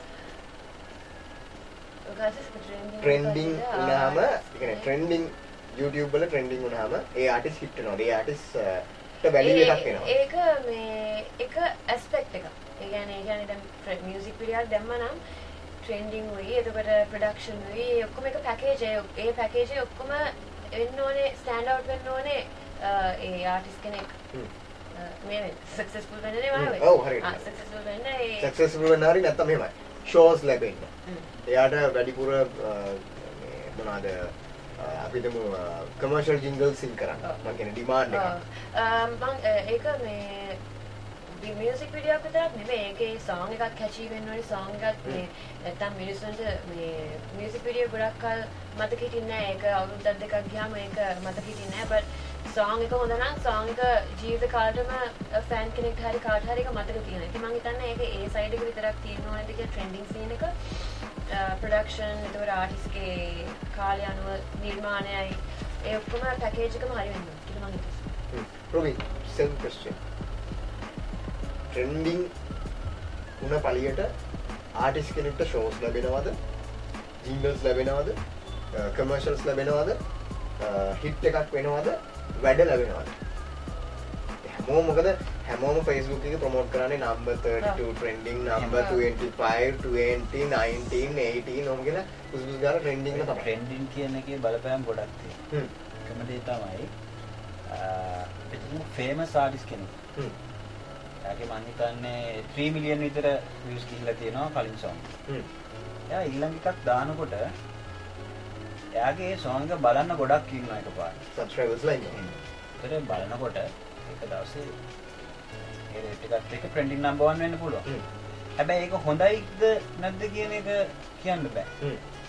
ට්‍රෙන්ඩින් වුණාම ඒ කියන්නේ ට්‍රෙන්ඩින් YouTube වල ට්‍රෙන්ඩින් වුණාම ඒ ආටිස්ට් හිට වෙනවද? ඒ ආටිස්ට්ට වැලියු එකක් එනවා. ඒක මේ එක ඇස්පෙක්ට් එකක්. ඒ කියන්නේ දැන් මියුසික් වීඩියෝ එකක් දැම්ම නම් ට්‍රෙන්ඩින් වෙයි. එතකොට ප්‍රොඩක්ෂන් වෙයි. ඔක්කොම එක පැකේජ් ඒ පැකේජ් එක ඔක්කොම වෙන්න ඕනේ ස්ටෑන්ඩ් අවුට් වෙන්න ඕනේ ඒ ආටිස්ට් කෙනෙක් මේ සක්සස්ෆුල් වෙන්නේ වහවෙයි. ඔව් හරියට. සක්සස්ෆුල් වෙන්න ඒ සක්සස්ෆුල් වෙන්න හරි නැත්තම් එහෙමයි. ෂෝස් ලැබෙන්න. එයාට වැඩිපුර මේ මොනවාද අපිටම කමර්ෂල් ජින්ගල්ස් සින් කරන්න මම කියන්නේ ඩිමාන්ඩ් එක. මම ඒක මේ මියුසික් වීඩියෝ එකක් විතරක් නෙමෙයි ඒකේ සෝං එකක් කැචි වෙන්න ඕනේ සෝං එකක් මේ නැත්තම් මිනිස්සුන්ට මේ මියුසික් වීඩියෝ ගොඩක් කල් මතක හිටින්නේ නැහැ ඒක අවුරුද්දක් දෙකක් ගියාම ඒක මතක හිටින්නේ නැහැ බට් සෝං එක හොඳ නම් සෝං එක ජීවිත කාලෙම ෆෑන් කෙනෙක්ට හරි කාට හරි ඒක මතක තියෙනවා. ඉතින් මම හිතන්නේ ඒක ඒ සයිඩ් එක විතරක් තියෙන්න ඕනේද කියලා ට්‍රෙන්ඩින් සීන් එක ප්‍රොඩක්ෂන් ඒතකොට ආටිස්ට්ගේ කාලය අනුව නිර්මාණයයි ඒ ඔක්කොම පැකේජ් එකම හරි වෙන්න ඕනේ කියලා මම හිතනවා. රොබි සෙම් ක්වෙස්චන් ට්‍රෙන්ඩින් උන පළියට ආටිස්ට් කෙනෙක්ට ෂෝස් ලැබෙනවද? ජින්ගල්ස් ලැබෙනවද? කමර්ෂල්ස් ලැබෙනවද? හිට් එකක් වෙනවද? වැඩ ලැබෙනවද? හැමෝම මොකද හැමෝම Facebook එකේ ප්‍රොමෝට් කරන්නේ number 32 trending number 25 20 19 18 ඔම කියලා කුසුස් ගාලා trending එක තමයි. trending කියන එකේ බලපෑම් ගොඩක් තියෙනවා. එකම දේ තමයි පිටින් famous artist කෙනෙක්. එයාගේ මං හිතන්නේ 3 million විතර views ගිහිල්ලා තියෙනවා කලින් song. එයා ඊළඟ එකක් දානකොට එයාගේ ඒ song එක බලන්න ගොඩක් ඉන්නවා එකපාරට. subscribers ලා ඉන්නවා. ඒතර බලනකොට එක දවසේ ඒ රේට් එකත් එක්ක trending number 1 වෙන්න පුළුවන්. හැබැයි ඒක හොඳයිද නැද්ද කියන එක කියන්න බෑ.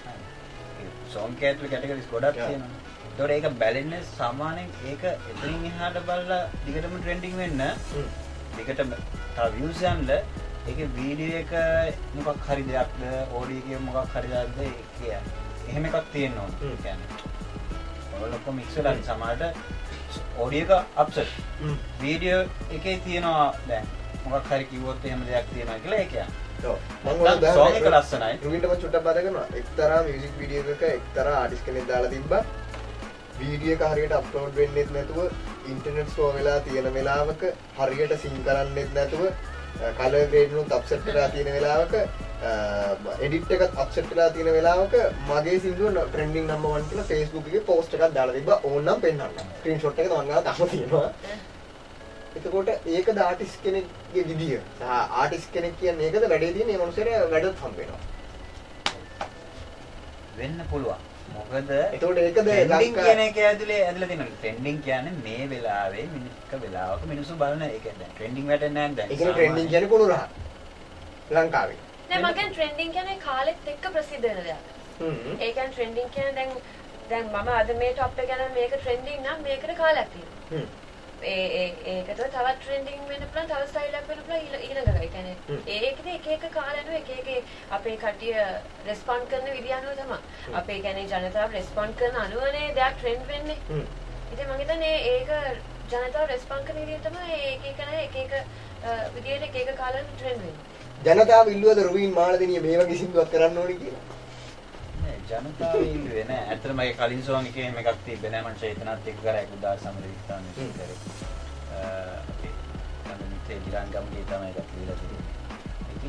song කැටරි කැටගරිස් ගොඩක් තියෙනවා. ඒතකොට ඒක බැලෙන්නේ සාමාන්‍යයෙන් ඒක එතනින් එහාට බලලා දිගටම trending වෙන්න දිගටම තව views යන්න ඒකේ වීඩියෝ එක මොකක් හරි දෙයක්ද ඔඩියෝ එකේ මොකක් හරි දෙයක්ද ඒක එහෙම එකක් තියෙන්න ඕනේ. ඒ කියන්නේ ඔයගොල්ලෝ මික්ස් වෙලා සමහරට ඔඩියෝ එක අප්සෙට් වීඩියෝ එකේ තියෙනවා දැන් මොකක් හරි කිව්වොත් එහෙම දෙයක් තියෙනවා කියලා ඒ කියන්නේ. ඔව් මම ඔයාලා song එක ලස්සනයි. රුවින්ට මම චුට්ටක් බාධා කරනවා. එක්තරා මියුසික් වීඩියෝ එකක එක්තරා ආටිස්ට් කෙනෙක් දාලා තිබ්බා. වීඩියෝ එක හරියට අප්ලෝඩ් වෙන්නෙත් නැතුව ඉන්ටර්නෙට් ස්ලෝ වෙලා තියෙන වෙලාවක හරියට සින් කරන්නෙත් නැතුව කලර් ග්‍රේඩ් උත් අප්සෙට් වෙලා තියෙන වෙලාවක එඩිට් එකත් අප්සෙට් වෙලා තියෙන වෙලාවක මගේ සින්දුව ට්‍රෙන්ඩින් නම්බර් 1 කියලා Facebook එකේ පෝස්ට් එකක් දාලා තිබ්බා. ඕනනම් පෙන්නන්න. ස්ක්‍රීන්ෂොට් එක තමන් ගාව තාම තියෙනවා. එතකොට ඒකද ආටිස්ට් කෙනෙක්ගේ විදිය. සහ ආටිස්ට් කෙනෙක් කියන්නේ ඒකද වැඩේ තියෙන මේ මොනසෙට වැඩත් හම්බ වෙනවා. වෙන්න පුළුවන්. මොකද එතකොට ඒකද trending කියන එක ඇතුලේ තියෙනවා. trending කියන්නේ මේ වෙලාවේ මිනිත්ක වෙලාවක මිනිස්සු බලන එක. දැන් trending වැටෙන්නේ නැහැ දැන්. ඒ කියන්නේ trending කියන්නේ කුණු රහ. ලංකාවේ. නෑ මම කියන්නේ trending කියන්නේ කාලෙත් එක්ක ප්‍රසිද්ධ වෙන දෙයක්. ඒ කියන්නේ trending කියන්නේ දැන් මම අද මේ টොප් එක ගැන මේක trending නම් මේකට කාලයක් තියෙනවා. ඒකට තවත් trending වෙන්න පුළුවන් තව ස්ටයිල් එකක් වෙන්න පුළුවන් ඊළඟට. ඒ කියන්නේ ඒකේ එක එක කාලයන්ව එක එක අපේ කට්ටිය රෙස්පොන්ඩ් කරන විදිය අනුව තමයි. අපේ කියන්නේ ජනතාව රෙස්පොන්ඩ් කරන අනුවනේ දෙයක් ට්‍රෙන්ඩ් වෙන්නේ. ඉතින් මම හිතන්නේ ඒක ජනතාව රෙස්පොන්ඩ් කරන විදිය තමයි එක එක විදියට එක එක කාලවල ට්‍රෙන්ඩ් වෙන්නේ. ජනතාව ඉල්ලුවද රුවින් මාළදෙනිය මේ වගේ සින්දුවක් කරන්න ඕනේ කියලා? නෑ ජනතාව ඉල්ලුවේ නෑ. ඇත්තටම මගේ කලින් song එකේ එහෙම එකක් තිබ්බේ නෑ. මම චේතනාත් එක්ක කරා 1993 කරේ. අපි තමයි දිරංගම් ගේ තමයි ඒක කියලා තිබුණේ. ඉතින්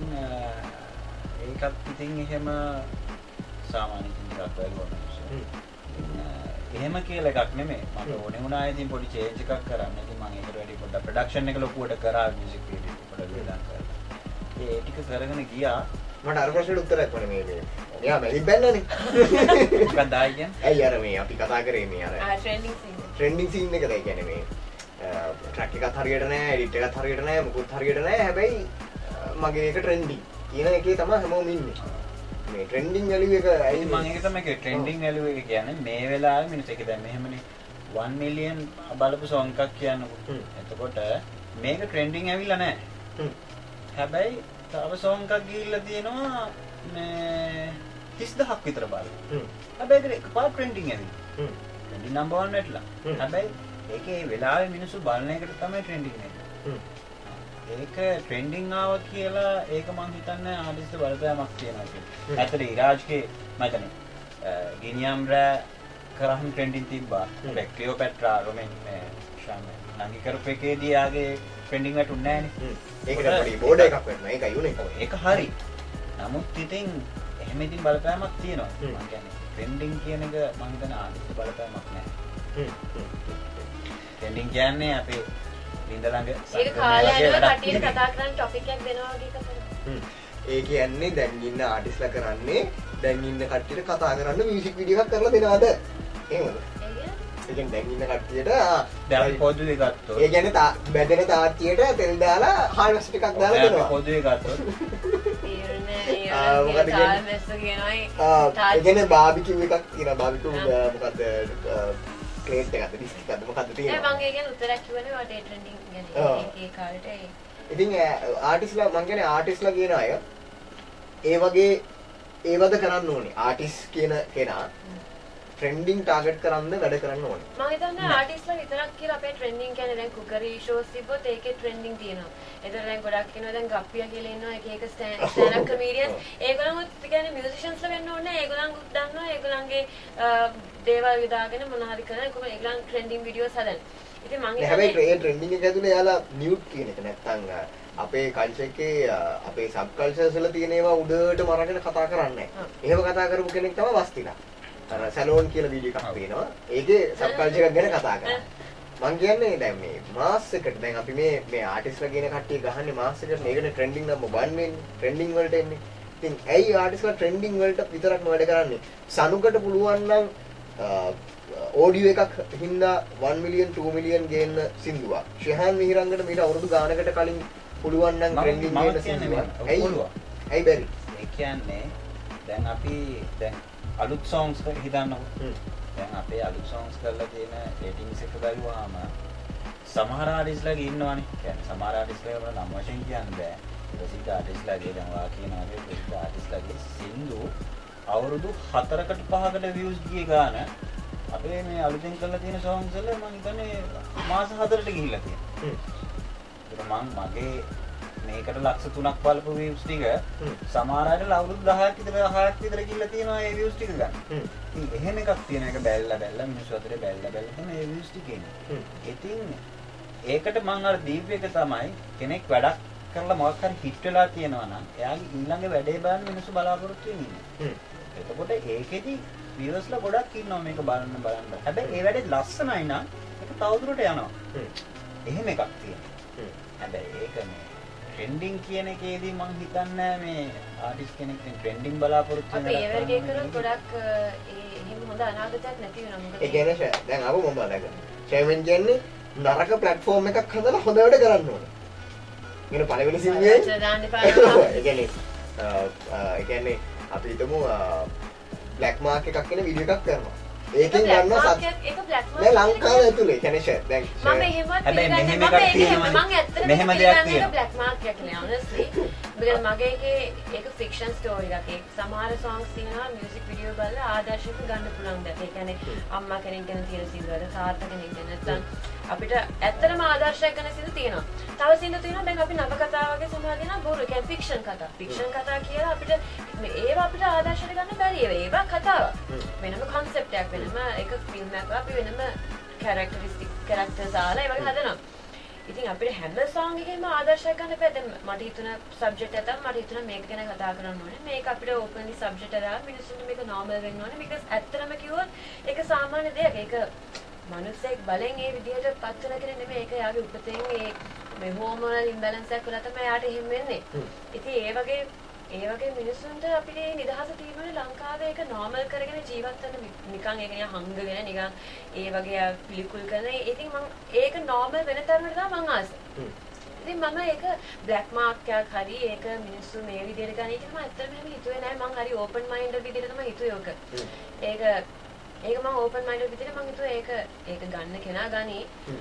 ඒකත් ඉතින් එහෙම සාමාන්‍ය කෙනෙක් වගේ එහෙම කියලා එකක් නෙමෙයි. මට ඕනේ වුණා ඉතින් පොඩි චේන්ජ් එකක් කරන්න. ඉතින් මම ඒකට වැඩි පොඩ්ඩක් ප්‍රොඩක්ෂන් එක ලොකුවට කරා මියුසික් වීඩියෝ පොඩ්ඩක් වේදන් කරා. ඒ ටික කරගෙන ගියා. මට අර ප්‍රශ්නෙට උත්තරයක් වුණේ මේ. එයා මැලි බැන්නනේ. මොකක්ද ආයි කියන්නේ? ඇයි අර මේ අපි කතා කරේ මේ අර ට්‍රෙන්ඩින් සීන් එකද ඒ කියන්නේ මේ ට්‍රැක් එකත් හරියට නැහැ, එඩිට් එකත් හරියට නැහැ, මොකුත් හරියට නැහැ. හැබැයි මගේ එක ට්‍රෙන්ඩින් කියන එකේ තමයි හැමෝම ඉන්නේ. මේ ට්‍රෙන්ඩින් වැලියු එක ඇයි මම ඒක තමයි කිව්වේ ට්‍රෙන්ඩින් වැලියු එක කියන්නේ මේ වෙලාවේ මිනිස්සු ඒක දැන් මෙහෙමනේ 1 million බලපු song එකක් කියන්නකො. එතකොට මේක ට්‍රෙන්ඩින් ඇවිල්ලා නැහැ. හැබැයි තව song එකක් ගිහිල්ලා තියෙනවා මේ 30000ක් විතර බලලා. හැබැයි ඒක එකපාර ට්‍රෙන්ඩින් ඇවිල්ලා. ට්‍රෙන්ඩින් නම්බර් 1 වෙట్లా. හැබැයි ඒකේ වෙලාවේ මිනිස්සු බලන එකට තමයි ට්‍රෙන්ඩින් වෙන්නේ. ඒක ට්‍රෙන්ඩින් ආවා කියලා ඒක මම හිතන්නේ ආදිස්ත බලපෑමක් තියෙනවා කියලා. ඇත්තට ඉරාජ්ගේ මම හිතන්නේ ගිනියම් රෑ කරහම් ට්‍රෙන්ඩින් තිබ්බා. හැබැයි ක්ලියෝපැට්‍රා රොමෙන් ෂාම නංගි කරපු එකේදී ආගේ ට්‍රෙන්ඩින් වැටුන්නේ නැහැ නේ. ඒකට පොඩි බෝඩ් එකක් වෙනවා. ඒකයි උනේ. ඒක හරි. නමුත් ඉතින් එහෙම ඉතින් බලපෑමක් තියෙනවා. මම කියන්නේ ට්‍රෙන්ඩින් කියන එක මම හිතන්නේ ආදිස්ත බලපෑමක් නැහැ. ට්‍රෙන්ඩින් කියන්නේ අපේ ලින්ද ළඟ ඒක කාලයන්ව කටියට කතා කරන්න ටොපික් එකක් දෙනවා වගේ කතාවක්. ඒ කියන්නේ දැන් ඉන්න ආටිස්ලා කරන්නේ දැන් ඉන්න කට්ටියට කතා කරන්න මියුසික් වීඩියෝ එකක් කරලා දෙනවද? එහෙමද? ඒ කියන්නේ දැන් ඉන්න කට්ටියට දැන් පොදුවේ ගත්තොත් ඒ කියන්නේ බැදෙන තාච්චියට තෙල් දාලා හාල්වස් ටිකක් දාලා දෙනවා. පොදුවේ ගත්තොත් මොකද කියන්නේ? ඒ කියන්නේ බාබිකියු එකක් තියෙනවා. බාබිකියු මොකද්ද? ප්ලේට් එකක්ද ඩිස්ක් එකක්ද මොකද්ද තියෙනවා? මම ඒ කියන්නේ උත්තරයක් කිව්වනේ වට ට්‍රෙන්ඩිං ගැන ඒ කාලේට ඉතින් ආටිස්ලා මං කියන්නේ ආටිස්ලා කියන අය ඒ වගේ ඒවද කරන්න ඕනේ. ආටිස්ට් කියන කෙනා ට්‍රෙන්ඩිං ටාගට් කරන්න වැඩ කරන්න ඕනේ. මම හිතන්නේ ආටිස්ට්ලා විතරක් කියලා අපේ ට්‍රෙන්ඩිං කියන්නේ දැන් කුකරි ෂෝස් තිබ්බොත් ඒකේ ට්‍රෙන්ඩිං තියෙනවා. ඒතර දැන් ගොඩක් ඉන්නවා දැන් ගප්පියා කියලා ඉන්නවා එක එක ස්ටෑන්ඩ් අප් කමීඩියන්ස්. ඒගොල්ලන්වත් කියන්නේ මියුසිෂියන්ස්ලා වෙන්න ඕනේ. ඒගොල්ලන් දන්නවා ඒගොල්ලන්ගේ දේවල් විදාගෙන මොන හරි කරන කොහොම ඒගොල්ලන් ට්‍රෙන්ඩිං වීඩියෝස් හදන. ඉතින් මම හිතන්නේ හැබැයි ඒ ට්‍රෙන්ඩිං එක ඇතුලේ යාලා නියුට් කියන එක නැත්තම් අපේ කල්චර් එකේ අපේ සබ් කල්චර්ස් වල තියෙන ඒවා උඩට මරගෙන කතා කරන්නේ නැහැ. එහෙම කතා කරපු කෙනෙක් තමයි වස්තිලා. අර සැලෝන් කියලා වීඩියෝ එකක් පේනවා. ඒකේ සබ් කල්චර් එකක් ගැන කතා කරනවා. මං කියන්නේ දැන් මේ මාස් එකට දැන් අපි මේ ආටිස්ට්ලා කියන කට්ටිය ගහන්නේ මාස් එකට මේකට ට්‍රෙන්ඩිං නම්බර් 1 වෙන්නේ. ට්‍රෙන්ඩිං වලට එන්නේ. ඉතින් ඇයි ආටිස්ට්ලා ට්‍රෙන්ඩිං වලට විතරක්ම වැඩ කරන්නේ? සනුකට පුළුවන් නම් ඕඩියෝ එකක් හින්දා 1 මිලියන් 2 මිලියන් ගේන්න සින්දුවක්. ශිහාන් මිහිරංගට මීට අවුරුදු ගානකට කලින් පුළුවන් නම් ට්‍රෙන්ඩිං ගේන්න සින්දුවක්. ඇයි බැරි? ඒ කියන්නේ දැන් අපි දැන් අලුත් songs හිතන්නකො. දැන් අපේ අලුත් songs කරලා තියෙන ratings එක බලුවාම සමහර ආටිස්ට්ලාගේ ඉන්නවනේ. කියන්නේ සමහර ආටිස්ට්ලාගේ නම් වශයෙන් කියන්න බෑ. ප්‍රසිද්ධ ආටිස්ට්ලාගේ දැන් වා කියනවා වගේ ප්‍රසිද්ධ ආටිස්ට්ලාගේ සින්දු අවුරුදු 4කට 5කට views ගිය ගාන අපේ මේ අලුතෙන් කරලා තියෙන songs වල මම හිතන්නේ මාස 4ට ගිහිල්ලා තියෙනවා. ඒක මගේ මේකට ලක්ෂ 3ක් වල්පු views ටික සමහර අයට අවුරුදු 10ක් විතර ගිහිල්ලා තියෙනවා ඒ views ටික ගන්න. ඉතින් එහෙම එකක් තියෙන එක බැලලා මිනිස්සු අතරේ බැලලා තමයි ඒ views ටික එන්නේ. ඉතින් ඒකට මම අර දීප් එක තමයි කෙනෙක් වැඩක් කරලා මොකක් හරි හිට් වෙලා තියෙනවා නම් එයාගේ ඊළඟ වැඩේ බලන්න මිනිස්සු බලාපොරොත්තු වෙන්නේ. එතකොට ඒකෙදි වියර්ස්ලා ගොඩක් ඉන්නවා මේක බලන්න. හැබැයි ඒ වැඩේ ලස්සනයි නම් ඒක තවදුරට යනවා. එහෙම එකක් තියෙනවා. හැබැයි ඒක මේ ට්‍රෙන්ඩිං කියන එකේදී මම හිතන්නේ මේ ආටිස්ට් කෙනෙක් ට්‍රෙන්ඩිං බලාපොරොත්තු වෙන අපේ ඒ වගේ කරොත් ගොඩක් එහෙම හොඳ අනාගතයක් නැති වෙනවා. මොකද ඒ කියන්නේ දැන් ආව මම බලගන්න. ෂේමෙන් කියන්නේ නරක ප්ලැට්ෆෝම් එකක් හදලා හොඳ වැඩ කරන්න ඕනේ. ඉතින් පළවෙනි සින්දුවේ ඒ කියන්නේ අපි හිතමු බ්ලැක් මාක් එකක් කියන වීඩියෝ එකක් කරනවා. ඒකෙන් ගන්නවා ඒක බ්ලැක් මාක් නෑ ලංකාව ඇතුලේ කියන්නේ දැන් මම එහෙමත් හැබැයි මෙහෙම එකක් තියෙනවා මම ඇත්තටම මෙහෙම දෙයක් තියෙනවා බ්ලැක් මාක් එක කියලා honestly because මගේ එකේ ඒක ෆික්ෂන් ස්ටෝරි එකක්. ඒක සමහර songs තියෙනවා මියුසික් වීඩියෝ බලලා ආදර්ශයක් ගන්න පුළුවන් දෙයක්. ඒ කියන්නේ අම්මා කෙනෙක් ගැන තියෙන සින්දුවද තාත්තා කෙනෙක් ගැන නැත්නම් අපිට ඇත්තටම ආදර්ශයක් ගැන සින්දු තියෙනවා. තව සින්දු තියෙනවා දැන් අපි නවකතා වගේ සමහර දෙනා බොරු ඒ කියන්නේ ෆික්ෂන් කතා. ෆික්ෂන් කතා කියලා අපිට ඒවා අපිට ආදර්ශයට ගන්න බැරි ඒවා කතාවක්. වෙනම concept එකක් වෙනම ඒක ෆිල්ම් එකක් අපි වෙනම characters ආලා ඒ වගේ හදනවා. ඉතින් අපිට හැම song එකේම ආදර්ශයක් ගන්න බෑ. දැන් මට හිතුණ subject එක තමයි මට හිතුණ මේක ගැන කතා කරන්න ඕනේ. මේක අපිට openly subject එක දාලා මිනිස්සුන්ට මේක normal වෙන්න ඕනේ. because ඇත්තටම කිව්වොත් ඒක සාමාන්‍ය දෙයක්. ඒක මනුස්සයෙක් බලෙන් ඒ විදිහට පත් වෙන කෙනෙක් නෙමෙයි. ඒක යාගේ උපතෙන් මේ hormonal imbalance එකක් වල තමයි යාට එහෙම වෙන්නේ. ඉතින් ඒ වගේ මිනිස්සුන්ට අපිට නිදහස තියෙන්නේ ලංකාවේ ඒක normal කරගෙන ජීවත් වෙන්න නිකන් ඒක නිකන් හංගගෙන නිකන් ඒ වගේ පිළිකුල් කරන. ඉතින් මම ඒක normal වෙන තරමට තමයි මම ආස. ඉතින් මම ඒක black mark එකක් හරි ඒක මිනිස්සු මේ විදිහට ගන්න එක මම ඇත්තටම එහෙම හිතුවේ නෑ. මම හරි open minded විදිහට තමයි හිතුවේ ඔක. ඒක මම open minded විදිහට මම හිතුවා ඒක ගන්න කෙනා ගනි.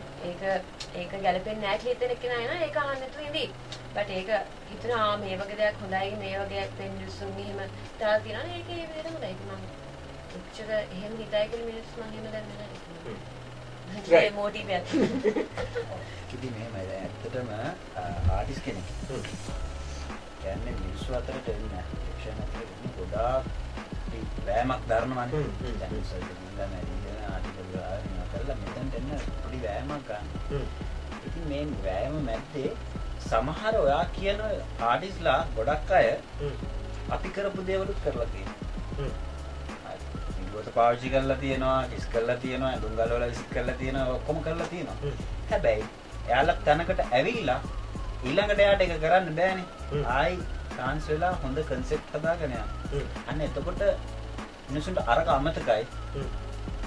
ඒක ගැලපෙන්නේ නැහැ කියලා හිතන කෙනා එනවා ඒක අහන්න නැතුව ඉඳී. but ඒක හිතනවා මේ වගේ දෙයක් හොඳයි මේ වගේ මිනිස්සුන් එහෙම තාලා තියනවා ඒක ඒ විදිහටම හොඳයි. මම උච්චක එහෙම හිතයි කියලා මිනිස්සු මම එහෙම දන්නේ නැහැ. ඒ මොටිව් එක. කිවි මෙහෙමයි දැන් ඇත්තටම ආටිස්ට් කෙනෙක්. කියන්නේ මිනිස්සු අතරට එන්නේ ෆික්ෂන් අතරට ගොඩාක් වෑයමක් දරනවානේ. දැන් ඉස්සෙල්ලා නෑ ආටිකල් ගාන කරලා මෙතෙන්ට එන්න පොඩි වෑයමක් ගන්න. ඉතින් මේ වෑයම මැද්දේ සමහර ඔයා කියන ආටිස්ට්ලා ගොඩක් අය අපි කරපු දේවලුත් කරලා තියෙනවා. ඉංග්‍රීසි පාවිච්චි කරලා තියෙනවා, කිස් කරලා තියෙනවා, ඇඳුම් ගලවලා විසික් කරලා තියෙනවා, ඔක්කොම කරලා තියෙනවා. හැබැයි එයාලා තැනකට ඇවිල්ලා ඊළඟට එයාට ඒක කරන්න බෑනේ. ආයි chance වෙලා හොඳ concept හදාගෙන යන්න. අන්න එතකොට මිනිස්සුන්ට අරක අමතකයි.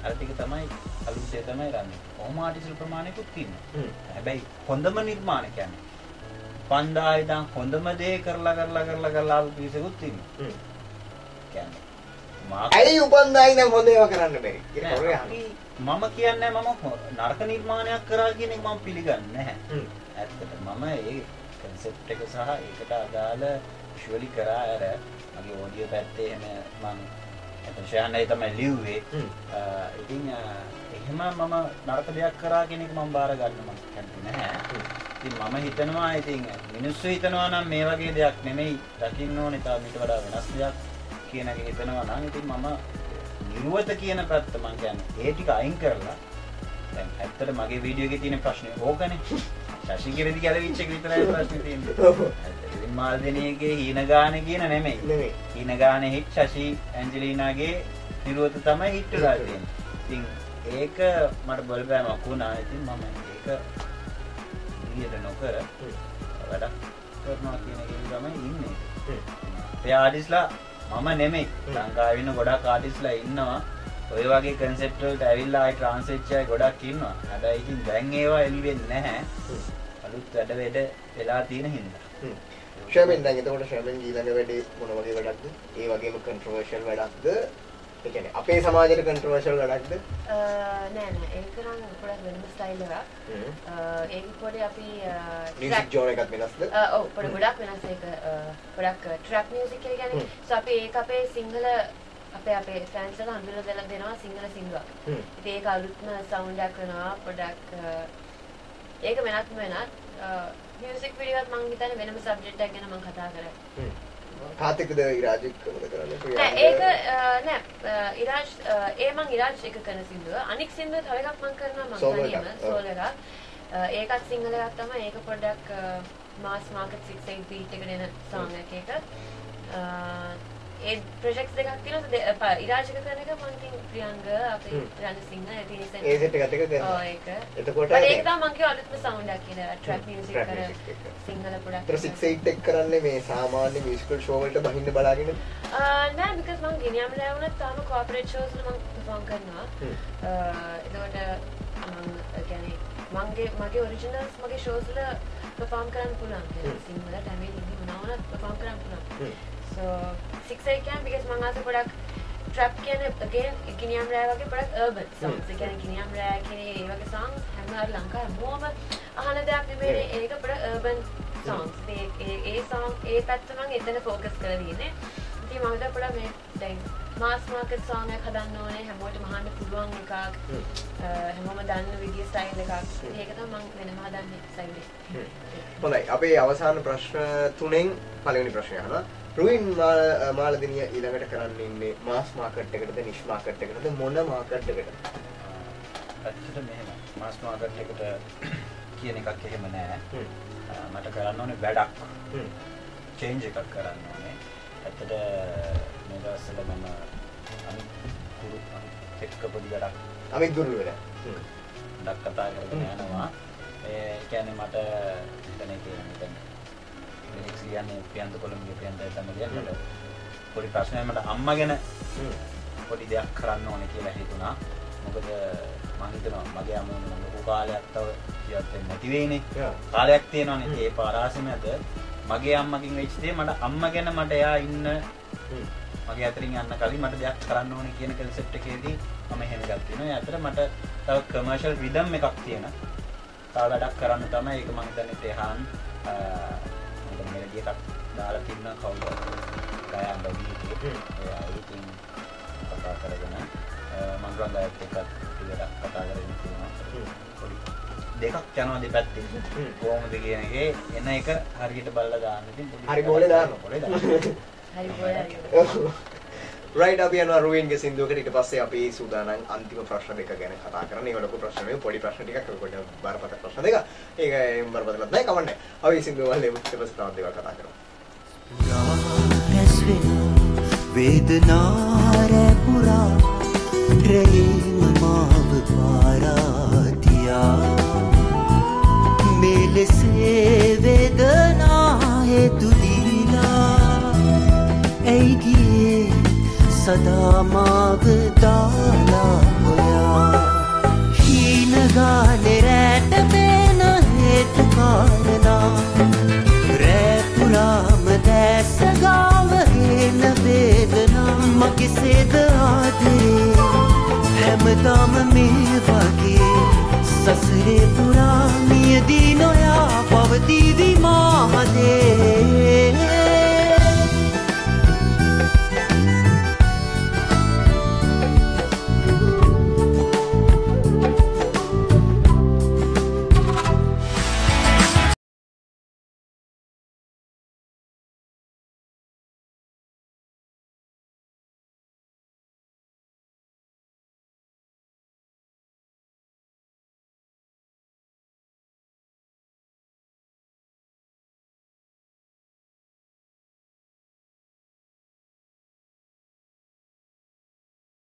අර ටික තමයි අලුත් දේ තමයි රන්නේ. කොහොම ආටිසල් ප්‍රමාණයකුත් තියෙනවා. හැබැයි හොඳම නිර්මාණ කියන්නේ 5000 ඉඳන් හොඳම දේ කරලා ආපු පිරිසකුත් තියෙනවා. කියන්නේ ඇයි උපන්දායි නම් හොඳ ඒවා කරන්න බැරි කියලා මම කියන්නේ මම නරක නිර්මාණයක් කරා කියන එක මම පිළිගන්නේ නැහැ. ඇත්තට මම ඒ concept එක සහ ඒකට අදාළ visually කරා අර මගේ audio පැත්තේ එන මම එතන ශානයි තමයි ලිව්වේ. ඉතින් එහෙම මම නරක දෙයක් කරා කියන එක මම බාර ගන්න මම කැමති නැහැ. ඉතින් මම හිතනවා ඉතින් මිනිස්සු හිතනවා නම් මේ වගේ දෙයක් නෙමෙයි දකින්න ඕනේ තා මීට වඩා වෙනස් දෙයක් කියන එක හිතනවා නම් ඉතින් මම නිර්වත කියන පැත්ත මම කියන්නේ ඒ ටික අයින් කරලා දැන් ඇත්තට මගේ වීඩියෝ එකේ තියෙන ප්‍රශ්නේ ඕකනේ. ශෂි කිරදි ගැලවිච් එක විතරයි ප්‍රශ්නේ තියෙන්නේ. ඉතින් මාල්දිනීගේ හීන ගාන කියන නෙමෙයි. හීන ගාන හිට් ශෂි ඇන්ජලිනාගේ නිර්වත තමයි හිට් වෙලා තියෙන්නේ. ඉතින් ඒක මට බලපෑමක් වුණා. ඉතින් මම ඒක ඉරියට නොකර වැඩක් කරනවා කියන එකේ තමයි ඉන්නේ. ඒ ආටිස්ලා මම නෙමෙයි ලංකාවේ ඉන්න ගොඩක් ආටිස්ලා ඉන්නවා ඔය වගේ concept වලට ඇවිල්ලා ආයි translate අය ගොඩක් ඉන්නවා. හැබැයි ඉතින් දැන් ඒවා එළි වෙන්නේ නැහැ. අලුත් වැඩ වෙලා තියෙන හින්දා. ෂර්මෙන් දැන් එතකොට ෂර්මෙන් ඊළඟ වැඩේ මොන වගේ වැඩක්ද? ඒ වගේම controversial වැඩක්ද? ඒ කියන්නේ අපේ සමාජයේ controversial වැඩක්ද? නෑ ඒක නම් පොඩක් වෙනම ස්ටයිල් එකක්. ඒක පොඩි අපි music genre එකක් වෙනස්ද? ඔව් පොඩි ගොඩක් වෙනස් ඒක පොඩක් trap music කියලා කියන්නේ. so අපි ඒක අපේ සිංහල අපේ fans ලා හඳුනලා දෙනවා සිංහල සින්දුවක්. ඉතින් ඒක අලුත්ම sound එකක් වෙනවා පොඩක් ඒක වෙනත් music video එකක් මම හිතන්නේ වෙනම subject එකක් ගැන මම කතා කරා. කාතිකද ඉරාජික් කොහොමද කරන්නේ? නෑ ඒක නෑ ඉරාජ් මං ඉරාජ් එක කරන සින්දුව. අනික් සින්දුව තව එකක් මං කරනවා මං තනියම සෝල් එකක්. ඒකත් සිංහල එකක් තමයි. ඒක පොඩ්ඩක් mass market 68 beat එකට එන song එකක් ඒක. ඒ ප්‍රොජෙක්ට්ස් දෙකක් තියෙනවා. ඉරාජ් එක කරන එක මං ඉතින් ප්‍රියංග අපේ රණසිංහ ඉතින් ඒ සෙට් එකත් එක කරනවා. ඔව් ඒක. එතකොට ඒක තමයි මං කිය අලුත්ම sound එකක් කියලා trap music කර සිංහල පොඩක්. 68 එක කරන්නේ මේ සාමාන්‍ය musical show වලට බහින්න බලාගෙන නෑ because මං ගෙනියම් නෑ වුණත් තාම corporate shows වල මං perform කරනවා. එතකොට මං කියන්නේ මගේ originals මගේ shows වල perform කරන්න පුළුවන්. සිංහල tamil hindi මොනවද perform කරන්න පුළුවන්. so 68 can because මං ආස පොඩක් trap කියන්නේ again ගෙනියම් රෑ වගේ පොඩක් urban songs. ඒ කියන්නේ ගෙනියම් රෑ කියන්නේ ඒ වගේ songs හැම ලංකාවේ මොම අහන දෙයක් නෙමෙයි. ඒක පොඩක් urban songs. ඒ song ඒ පැත්ත මං එතන focus කරලා ඉන්නේ. ඉතින් මම හිතුවා පොඩක් මේ දැන් mass market song එකක් හදන්න ඕනේ හැමෝටම අහන්න පුළුවන් එකක්. හැමෝම දන්න විදිය style එකක්. ඒක තමයි මම වෙනම හදන්නේ style එක. හොඳයි. අපේ අවසාන ප්‍රශ්න තුනෙන් පළවෙනි ප්‍රශ්නය අහනවා. රුවින් මාලදිනිය ඊළඟට කරන්න ඉන්නේ mass market එකටද niche market එකටද මොන market එකටද? ඇත්තට මෙහෙම mass market එකට කියන එකක් එහෙම නෑ. මට කරන්න ඕනේ වැඩක්. change එකක් කරන්න ඕනේ. ඇත්තට මේ දවස්වල මම එක්ක පොඩි වැඩක් අමිත් ගුරු වෙලා ඩක් කතා කරගෙන යනවා. ඒ කියන්නේ මට හිතන්නේ කියන්නේ ලිරික්ස් කියන්නේ පියන්ද කොළඹගේ පියන්ද තමයි කියන්නේ. පොඩි ප්‍රශ්නයක් මට අම්මා ගැන පොඩි දෙයක් කරන්න ඕනේ කියලා හිතුණා. මොකද මම හිතනවා මගේ අම්මා මම ලොකු කාලයක් තව ජීවත් වෙන්න නැති වෙයිනේ. කාලයක් තියෙනවානේ. ඒ පාරාසෙමද මගේ අම්මගෙන් වෙච්ච දේ මට අම්මා ගැන මට එයා ඉන්න මගේ අතරින් යන්න කලින් මට දෙයක් කරන්න ඕනේ කියන concept එකේදී මම එහෙම ගත්තා. ඒ අතර මට තව commercial rhythm එකක් තියෙන. තව වැඩක් කරන්න තමයි ඒක මම හිතන්නේ තේහාන් මම මෙලඩි එකක් දාලා තින්න කවුද ගායන් බබීගේ එයා ඉතින් කතා කරගෙන මම ගායත් එක්ක ටිකක් කතා කරගෙන තියෙනවා. දෙකක් යනවා දෙපැත්තෙන්. කොහොමද කියන එකේ එන එක හරියට බලලා දාන්න ඉතින් හරි බෝලේ දාන්න. හරි බෝලේ. right අපි යනවා රුවින්ගේ සින්දුවකට ඊට පස්සේ අපි සූදානම් අන්තිම ප්‍රශ්න දෙක ගැන කතා කරන්න. ඒක ලොකු ප්‍රශ්න නෙවෙයි පොඩි ප්‍රශ්න ටිකක් පොඩි බරපතල ප්‍රශ්න දෙක. ඒක බරපතලත් නැහැ කවන්නේ. අපි සින්දුව වල ඊට පස්සේ තවත් දේවල් කතා කරමු. වේදනාර පුරා ප්‍රේම මාව පාරාතියා මෙලෙසේ වේදනා හේතු දීලා ඇයි ගියේ සදා මාව දාලා ඔයා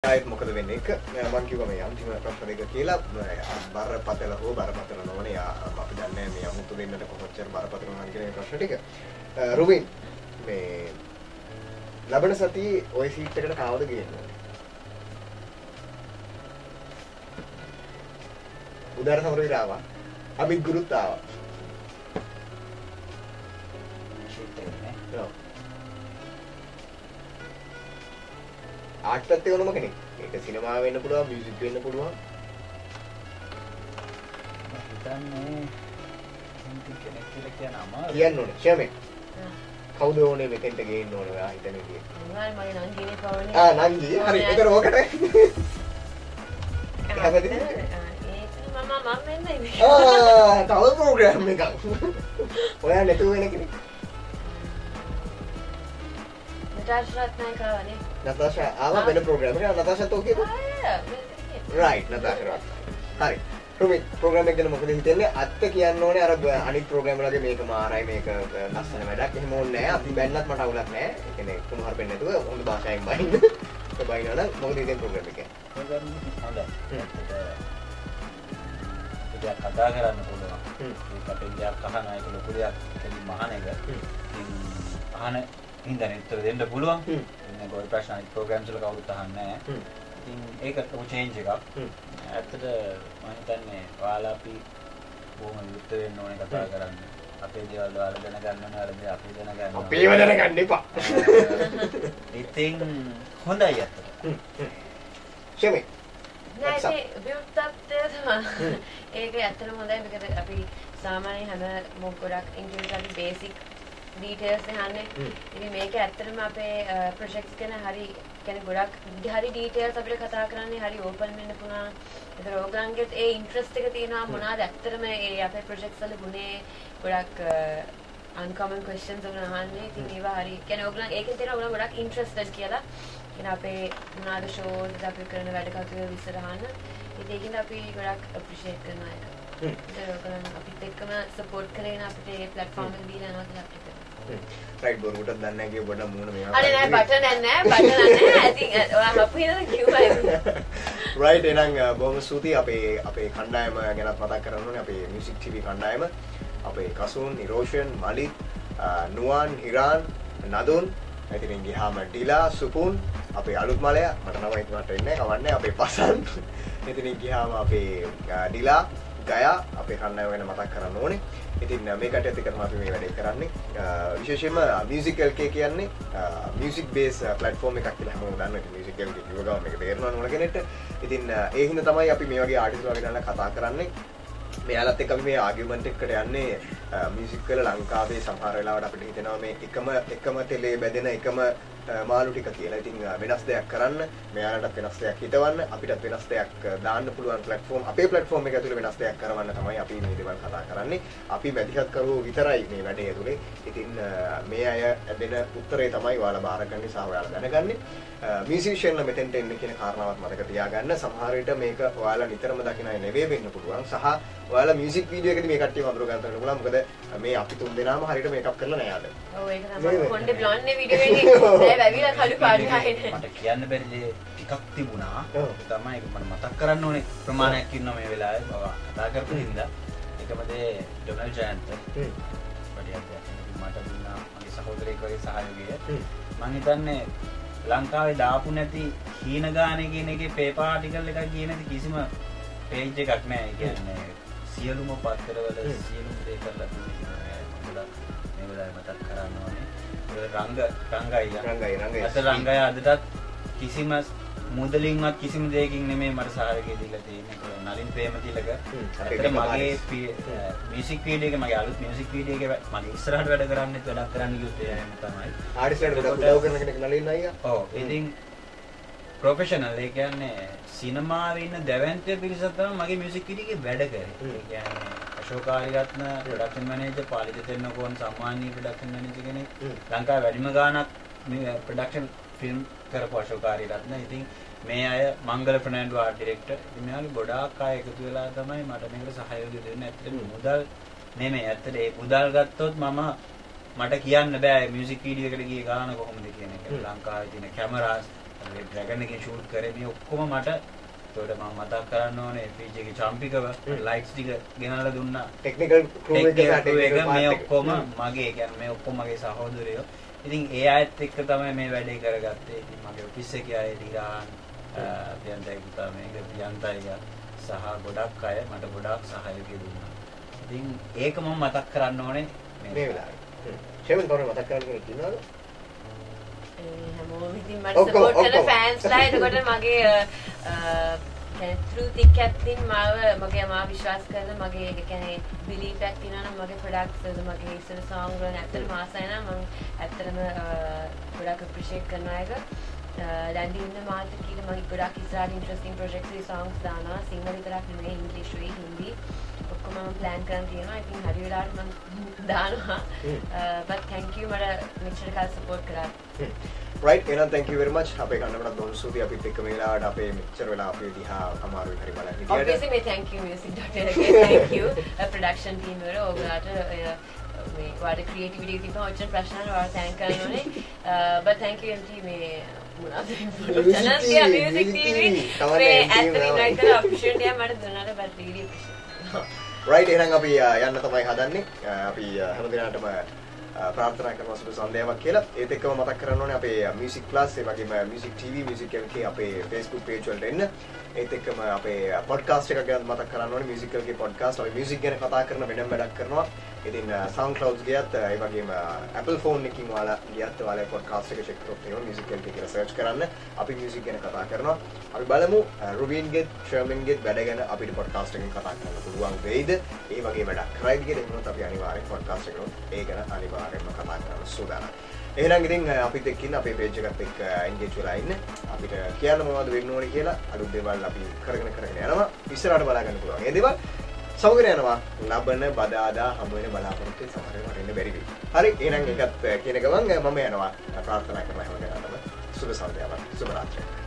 ආයෙත් මොකද වෙන්නේ එක මම කිව්වා මේ අන්තිම ප්‍රශ්න දෙක කියලා බරපතල හෝ බරපතල නොවනේ අපි දන්නේ මේ අමුතු දෙන්නට කොච්චර බරපතල වුණාද කියන මේ ප්‍රශ්න ටික රුබින් මේ ලබන සතියේ ওই සීට් එකට කාවද ගේන්නේ උදාර සමරවිර ආවා අභිත් ගුරුත් ආවා ආර්ට් පැත්තේ ඕනම කෙනෙක්. ඒක සිනමා වෙන්න පුළුවන්, මියුසික් වෙන්න පුළුවන්. මම හිතන්නේ කෙනෙක් කියලා කියන අමාරු. කියන්න ඕනේ. ෂමේ. කවුද ඕනේ මෙතෙන්ට ගේන්න ඕනේ ඔයා හිතන විදිය. මොනවායි මගේ නංගිනේ පවනේ. නංගි. හරි. ඒතර ඕකට. කැමතිද? මම වෙන්න ඉන්නේ. තව ප්‍රෝග්‍රෑම් එකක්. ඔයා නැතුව වෙන කෙනෙක්. Natasha ආවා වෙන ප්‍රෝග්‍රෑම් එකකට Natasha තෝ කියපු right Natasha හරි රුමිත් ප්‍රෝග්‍රෑම් එක ගැන මොකද හිතන්නේ අත්ත කියන්න ඕනේ අර අනිත් ප්‍රෝග්‍රෑම් වලගේ මේක මාරයි මේක ලස්සන වැඩක් එහෙම ඕනේ නැහැ අපි බැන්නත් මට අවුලක් නැහැ ඒ කියන්නේ කුණු හරපෙන්නේ නැතුව හොඳ භාෂාවෙන් බයින්න ඒ බයිනවා නම් මොකද හිතන්නේ ප්‍රෝග්‍රෑම් එකේ හොඳයි ඒක කතා කරන්න පුළුවන් ඒක අපේ දෙයක් අහන එක ලොකු දෙයක් කියන්නේ මහාන එක අහන හින්දානේ උත්තර දෙන්න පුළුවන්. ඉතින් ගොඩ ප්‍රශ්න අනිත් ප්‍රෝග්‍රෑම්ස් වල කවුරුත් අහන්නේ නැහැ. ඉතින් ඒක ලොකු චේන්ජ් එකක්. ඇත්තට මම හිතන්නේ ඔයාලා අපි බොහොම විතර වෙන්න ඕනේ කතා කරන්න. අපේ දේවල් ඔයාලා දැනගන්න ඕනේ, ඔයාලා අපි දැනගන්න ඕනේ. අපේව දැනගන්න එපා. ඉතින් හොඳයි ඇත්තට. ෂෙමේ. නෑ ඒ විවෘතත්වය තමයි. ඒක ඇත්තටම හොඳයි මොකද අපි සාමාන්‍ය හැම මොකක් ඉංග්‍රීසි අපි බේසික් details ehane ඉතින් මේක ඇත්තටම අපේ projects ගැන හරි කියන්නේ ගොඩක් හරි details අපිට කතා කරන්නේ හරි open වෙන්න පුළුවන්. ඒතර ඕගලන්ගෙත් ඒ interest එක තියෙනවා මොනවාද ඇත්තටම ඒ අපේ projects වල ගුණේ ගොඩක් uncommon questions වුණ අහන්නේ. ඉතින් ඒවා හරි කියන්නේ ඕගලන් ඒකෙන් තියෙනවා ඕගලන් ගොඩක් interested කියලා. කියන අපේ මොනවාද shows අපි කරන වැඩ කටයුතු විස්තර අහන්න. ඉතින් ඒකින් අපි ගොඩක් appreciate කරනවා ඒක. ඒක ඕගලන් අපිත් එක්කම support කරගෙන අපිට මේ platform එක දීලා යනවා කියලා අපිට right බොරුට දන්නේ නැහැ කිය පොඩ්ඩක් මූණ මේවා අනේ නෑ බටන් නැහැ I think ඔයා හපු හිනද කිව්වා right එහෙනම් බොහොම ස්තුතියි අපේ කණ්ඩායම ගැනත් මතක් කරන්න ඕනේ අපේ music tv කණ්ඩායම අපේ කසුන් නිරෝෂන් මලිත් නුවන් හිරාන් නදුන් ඉතින් ගියාම ඩිලා සුපුන් අපේ අලුත් මලය මට නම හිතන්නට එන්නේ කවන්නේ අපේ පසන් ඉතින් ගියාම අපේ ඩිලා ගයා අපේ කණ්ඩායම ගැන මතක් කරන්න ඕනේ. ඉතින් මේ කටයුත්ත එක තමයි අපි මේ වැඩේ කරන්නේ. විශේෂයෙන්ම music LK කියන්නේ music base platform එකක් කියලා හැමෝම දන්නවා. ඉතින් music LK කිව්ව ගමන් මේක තේරෙනවා නෝන කෙනෙක්ට. ඉතින් ඒ හින්දා තමයි අපි මේ වගේ ආටිස්ට්ලා ගැන කතා කරන්නේ. මෙයාලත් එක්ක අපි මේ ආගියුමන්ට් එකකට යන්නේ මියුසික් වල ලංකාවේ සමහර වෙලාවට අපිට හිතෙනවා මේ එකම තෙලේ බැදෙන එකම මාළු ටික කියලා. ඉතින් වෙනස් දෙයක් කරන්න, මෙයාලටත් වෙනස් දෙයක් හිතවන්න, අපිටත් වෙනස් දෙයක් දාන්න පුළුවන් platform අපේ platform එක ඇතුලේ වෙනස් දෙයක් කරවන්න තමයි අපි මේ දේවල් කතා කරන්නේ. අපි මැදිහත් කරුවෝ විතරයි මේ වැඩේ ඇතුලේ. ඉතින් මේ අය දෙන උත්තරේ තමයි ඔයාලා බාරගන්නේ සහ ඔයාලා දැනගන්නේ. මියුසිෂියන්ලා මෙතෙන්ට එන්න කියන කාරණාවත් මතක තියාගන්න. සමහර විට මේක ඔයාලා නිතරම දකින අය නෙවෙයි වෙන්න පුළුවන්. සහ ඔයාලා මියුසික් වීඩියෝ එකදී මේ කට්ටියම අඳුර ගන්න පුළුවන්. මොකද මේ අපි තුන් දෙනාම හරියට මේකප් කරලා නෑ ආද. ඔව් ඒක තමයි කොණ්ඩේ බ්ලොන්ඩ් නේ වීඩියෝ එකේ නෑ වැවිලා කළු පාට ගහන්නේ. මට කියන්න බැරි දේ ටිකක් තිබුණා. ඒක තමයි ඒක මට මතක් කරන්න ඕනේ ප්‍රමාණයක් ඉන්නවා මේ වෙලාවේ බව කතා කරපු හින්දා. එකම දේ ඩොනල්ඩ් ජයන්ත් මට දුන්නා මගේ සහෝදරයෙක් වගේ සහයෝගය. මම හිතන්නේ ලංකාවේ දාපු නැති හීන ගානේ කියන එකේ පේපර් ආටිකල් එකක් ගියේ නැති කිසිම පේජ් එකක් නැහැ. ඒ කියන්නේ සියලුම පත්තරවල සියලුම දේ කරලා දුන්නා. මේ වෙලාවේ මතක් කරන්න ඕනේ. රංගය අදටත් කිසිම මුදලින්වත් කිසිම දෙයකින් නෙමෙයි මට සහායකය දීලා තියෙන්නේ. නලින් ප්‍රේමතිලක ඇත්තට මගේ මියුසික් වීඩියෝ එක මගේ අලුත් මියුසික් වීඩියෝ එක මගේ ඉස්සරහට වැඩ කරන්නත් වැඩක් කරන්න කිව්වොත් එහෙම තමයි. ආටිස්ට්ලාට ගොඩක් උදව් කරන කෙනෙක් නලින් අයියා. ඔව් ඉතින් ප්‍රොෆෙෂනල් ඒ කියන්නේ සිනමාවේ ඉන්න දැවැන්තය පිරිසක් තමයි මගේ මියුසික් වීඩියෝ එකේ වැඩ කරේ. ඒ කියන්නේ අශෝක ආරියරත්න ප්‍රොඩක්ෂන් මැනේජර් පාලිත තෙන්නකෝන් සම්මානීය ප්‍රොඩක්ෂන් මැනේජර් කෙනෙක් ලංකාවේ වැඩිම ගාණක් මේ ප්‍රොඩක්ෂන් ෆිල්ම් කරපු අශෝක ආරියරත්න. ඉතින් මේ අය මංගල ෆර්නෑන්ඩෝ ආර්ට් ඩිරෙක්ටර් මෙයාගේ ගොඩාක් අය එකතු වෙලා තමයි මට මේකට සහයෝගය දෙන්නේ. ඇත්තටම මුදල් නෙමෙයි. ඇත්තට ඒ මුදල් ගත්තොත් මට කියන්න බෑ මියුසික් වීඩියෝ එකට ගියේ ගාණ කොහොමද කියන එක. ලංකාවේ තියෙන කැමරාස් මේ ඩ්‍රැගන් එකෙන් ෂූට් කරේ මේ ඔක්කොම මට ඒකට මම මතක් කරන්න ඕනේ FPG එකේ චම්පිකව ලයිට්ස් ටික ගෙනල්ලා දුන්නා ටෙක්නිකල් ක්‍රූ එක මේ ඔක්කොම මගේ කියන්නේ මේ ඔක්කොම මගේ සහෝදරයෝ ඉතින් ඒ අයත් එක්ක තමයි මේ වැඩේ කරගත්තේ ඉතින් මගේ ඔෆිස් එකේ අය දිරාන් දෙයන්තයි පුතා මේක පියන්තයි සහ ගොඩක් අය මට ගොඩක් සහයෝගය දුන්නා ඉතින් ඒක මම මතක් කරන්න ඕනේ මේ වෙලාවේ ෂෙවන් කවුරු මතක් කරන්න කෙනෙක් ඉන්නවද හැමෝම ඉතින් මට සපෝට් කරන ෆෑන්ස්ලා එතකොට මගේ through thick and thin මාව විශ්වාස කරන මගේ ඒ කියන්නේ බිලීෆ් එකක් තියෙනවා නම් මගේ ප්‍රොඩක්ට්ස් වල මගේ ඉස්සර සෝංග් වල ඇත්තටම ආසයි නම් මම ඇත්තටම ගොඩක් අප්‍රීෂিয়েට් කරනවා ඒක දැන් දින්න මාත් කීක මම ගොඩක් ඉස්සරහින් ඉන්ටරෙස්ටිං ප්‍රොජෙක්ට්ස් ඒ සෝංග්ස් දානවා සිංහල විතරක් නෙමෙයි ඉංග්‍රීසි හින්දි ඔක්කොම මම ප්ලෑන් කරන් තියෙනවා ඉතින් හරි වෙලාවට මම දානවා but thank you මට මෙච්චර කාල සපෝට් කරා right එහෙනම් thank you very much අපේ කන්නකට දොන් සූති අපිත් එක්ක මේ වෙලාවට අපේ මෙච්චර වෙලා අපේ දිහා අමාරුයි හරි බලන්න හිටියට obviously මේ thank you music.lk thank you production team වල ඔයගොල්ලන්ට මේ වාට creativity එකකින් ඔච්චර ප්‍රශ්න වලට thank කරන්න ඕනේ but thank you MT මේ මොනවද channel එක music TV මේ ඇත්තටම නයිකර appreciate එක මට දුන්නාට but really right එහෙනම් අපි යන්න තමයි හදන්නේ අපි හැමදිනාටම ප්‍රාර්ථනා කරනවා සුබ සන්ධ්‍යාවක් කියලා ඒත් එක්කම මතක් කරන්න ඕනේ අපේ music class ඒ වගේම music TV music එකේ අපේ Facebook page වලට එන්න ඒත් එක්කම අපේ podcast එකක් ගැන මතක් කරන්න ඕනේ music එකේ podcast අපි music ගැන කතා කරන වෙනම වැඩක් කරනවා ඉතින් SoundCloud ගියත් ඒ වගේම Apple phone එකකින් ඔයාලා ගියත් ඔයාලා podcast එක check කරොත් එහෙම music එකේ කියලා search කරන්න අපි music ගැන කතා කරනවා අපි බලමු රුබින්ගේ ෂර්මින්ගේ වැඩ ගැන අපිට podcast එකකින් කතා කරන්න පුළුවන් වෙයිද ඒ වගේ වැඩක් කරයිද කියලා එහෙනම් අපි අනිවාර්යෙන් podcast එකේ ඒ ගැන අනිවාර්යෙන්ම කතා කරන්න සූදානම් එහෙනම් ඉතින් අපිත් එක්ක ඉන්න අපේ page එකත් එක්ක engage වෙලා ඉන්න අපිට කියන්න මොනවද වෙන්න ඕනේ කියලා අලුත් දේවල් අපි කරගෙන යනවා ඉස්සරහට බලා ගන්න පුළුවන් ඒ දේවල් සමගිර යනවා ලබන බදාදා හමු වෙන බලාපොරොත්තු සමහර වෙලාවට ඉන්න බැරි වෙයි. හරි එහෙනම් ඒකත් කියන ගමන් මම යනවා ප්‍රාර්ථනා කරනවා හැමදාම සුබ සන්ධ්‍යාවක් සුබ රාත්‍රියක්.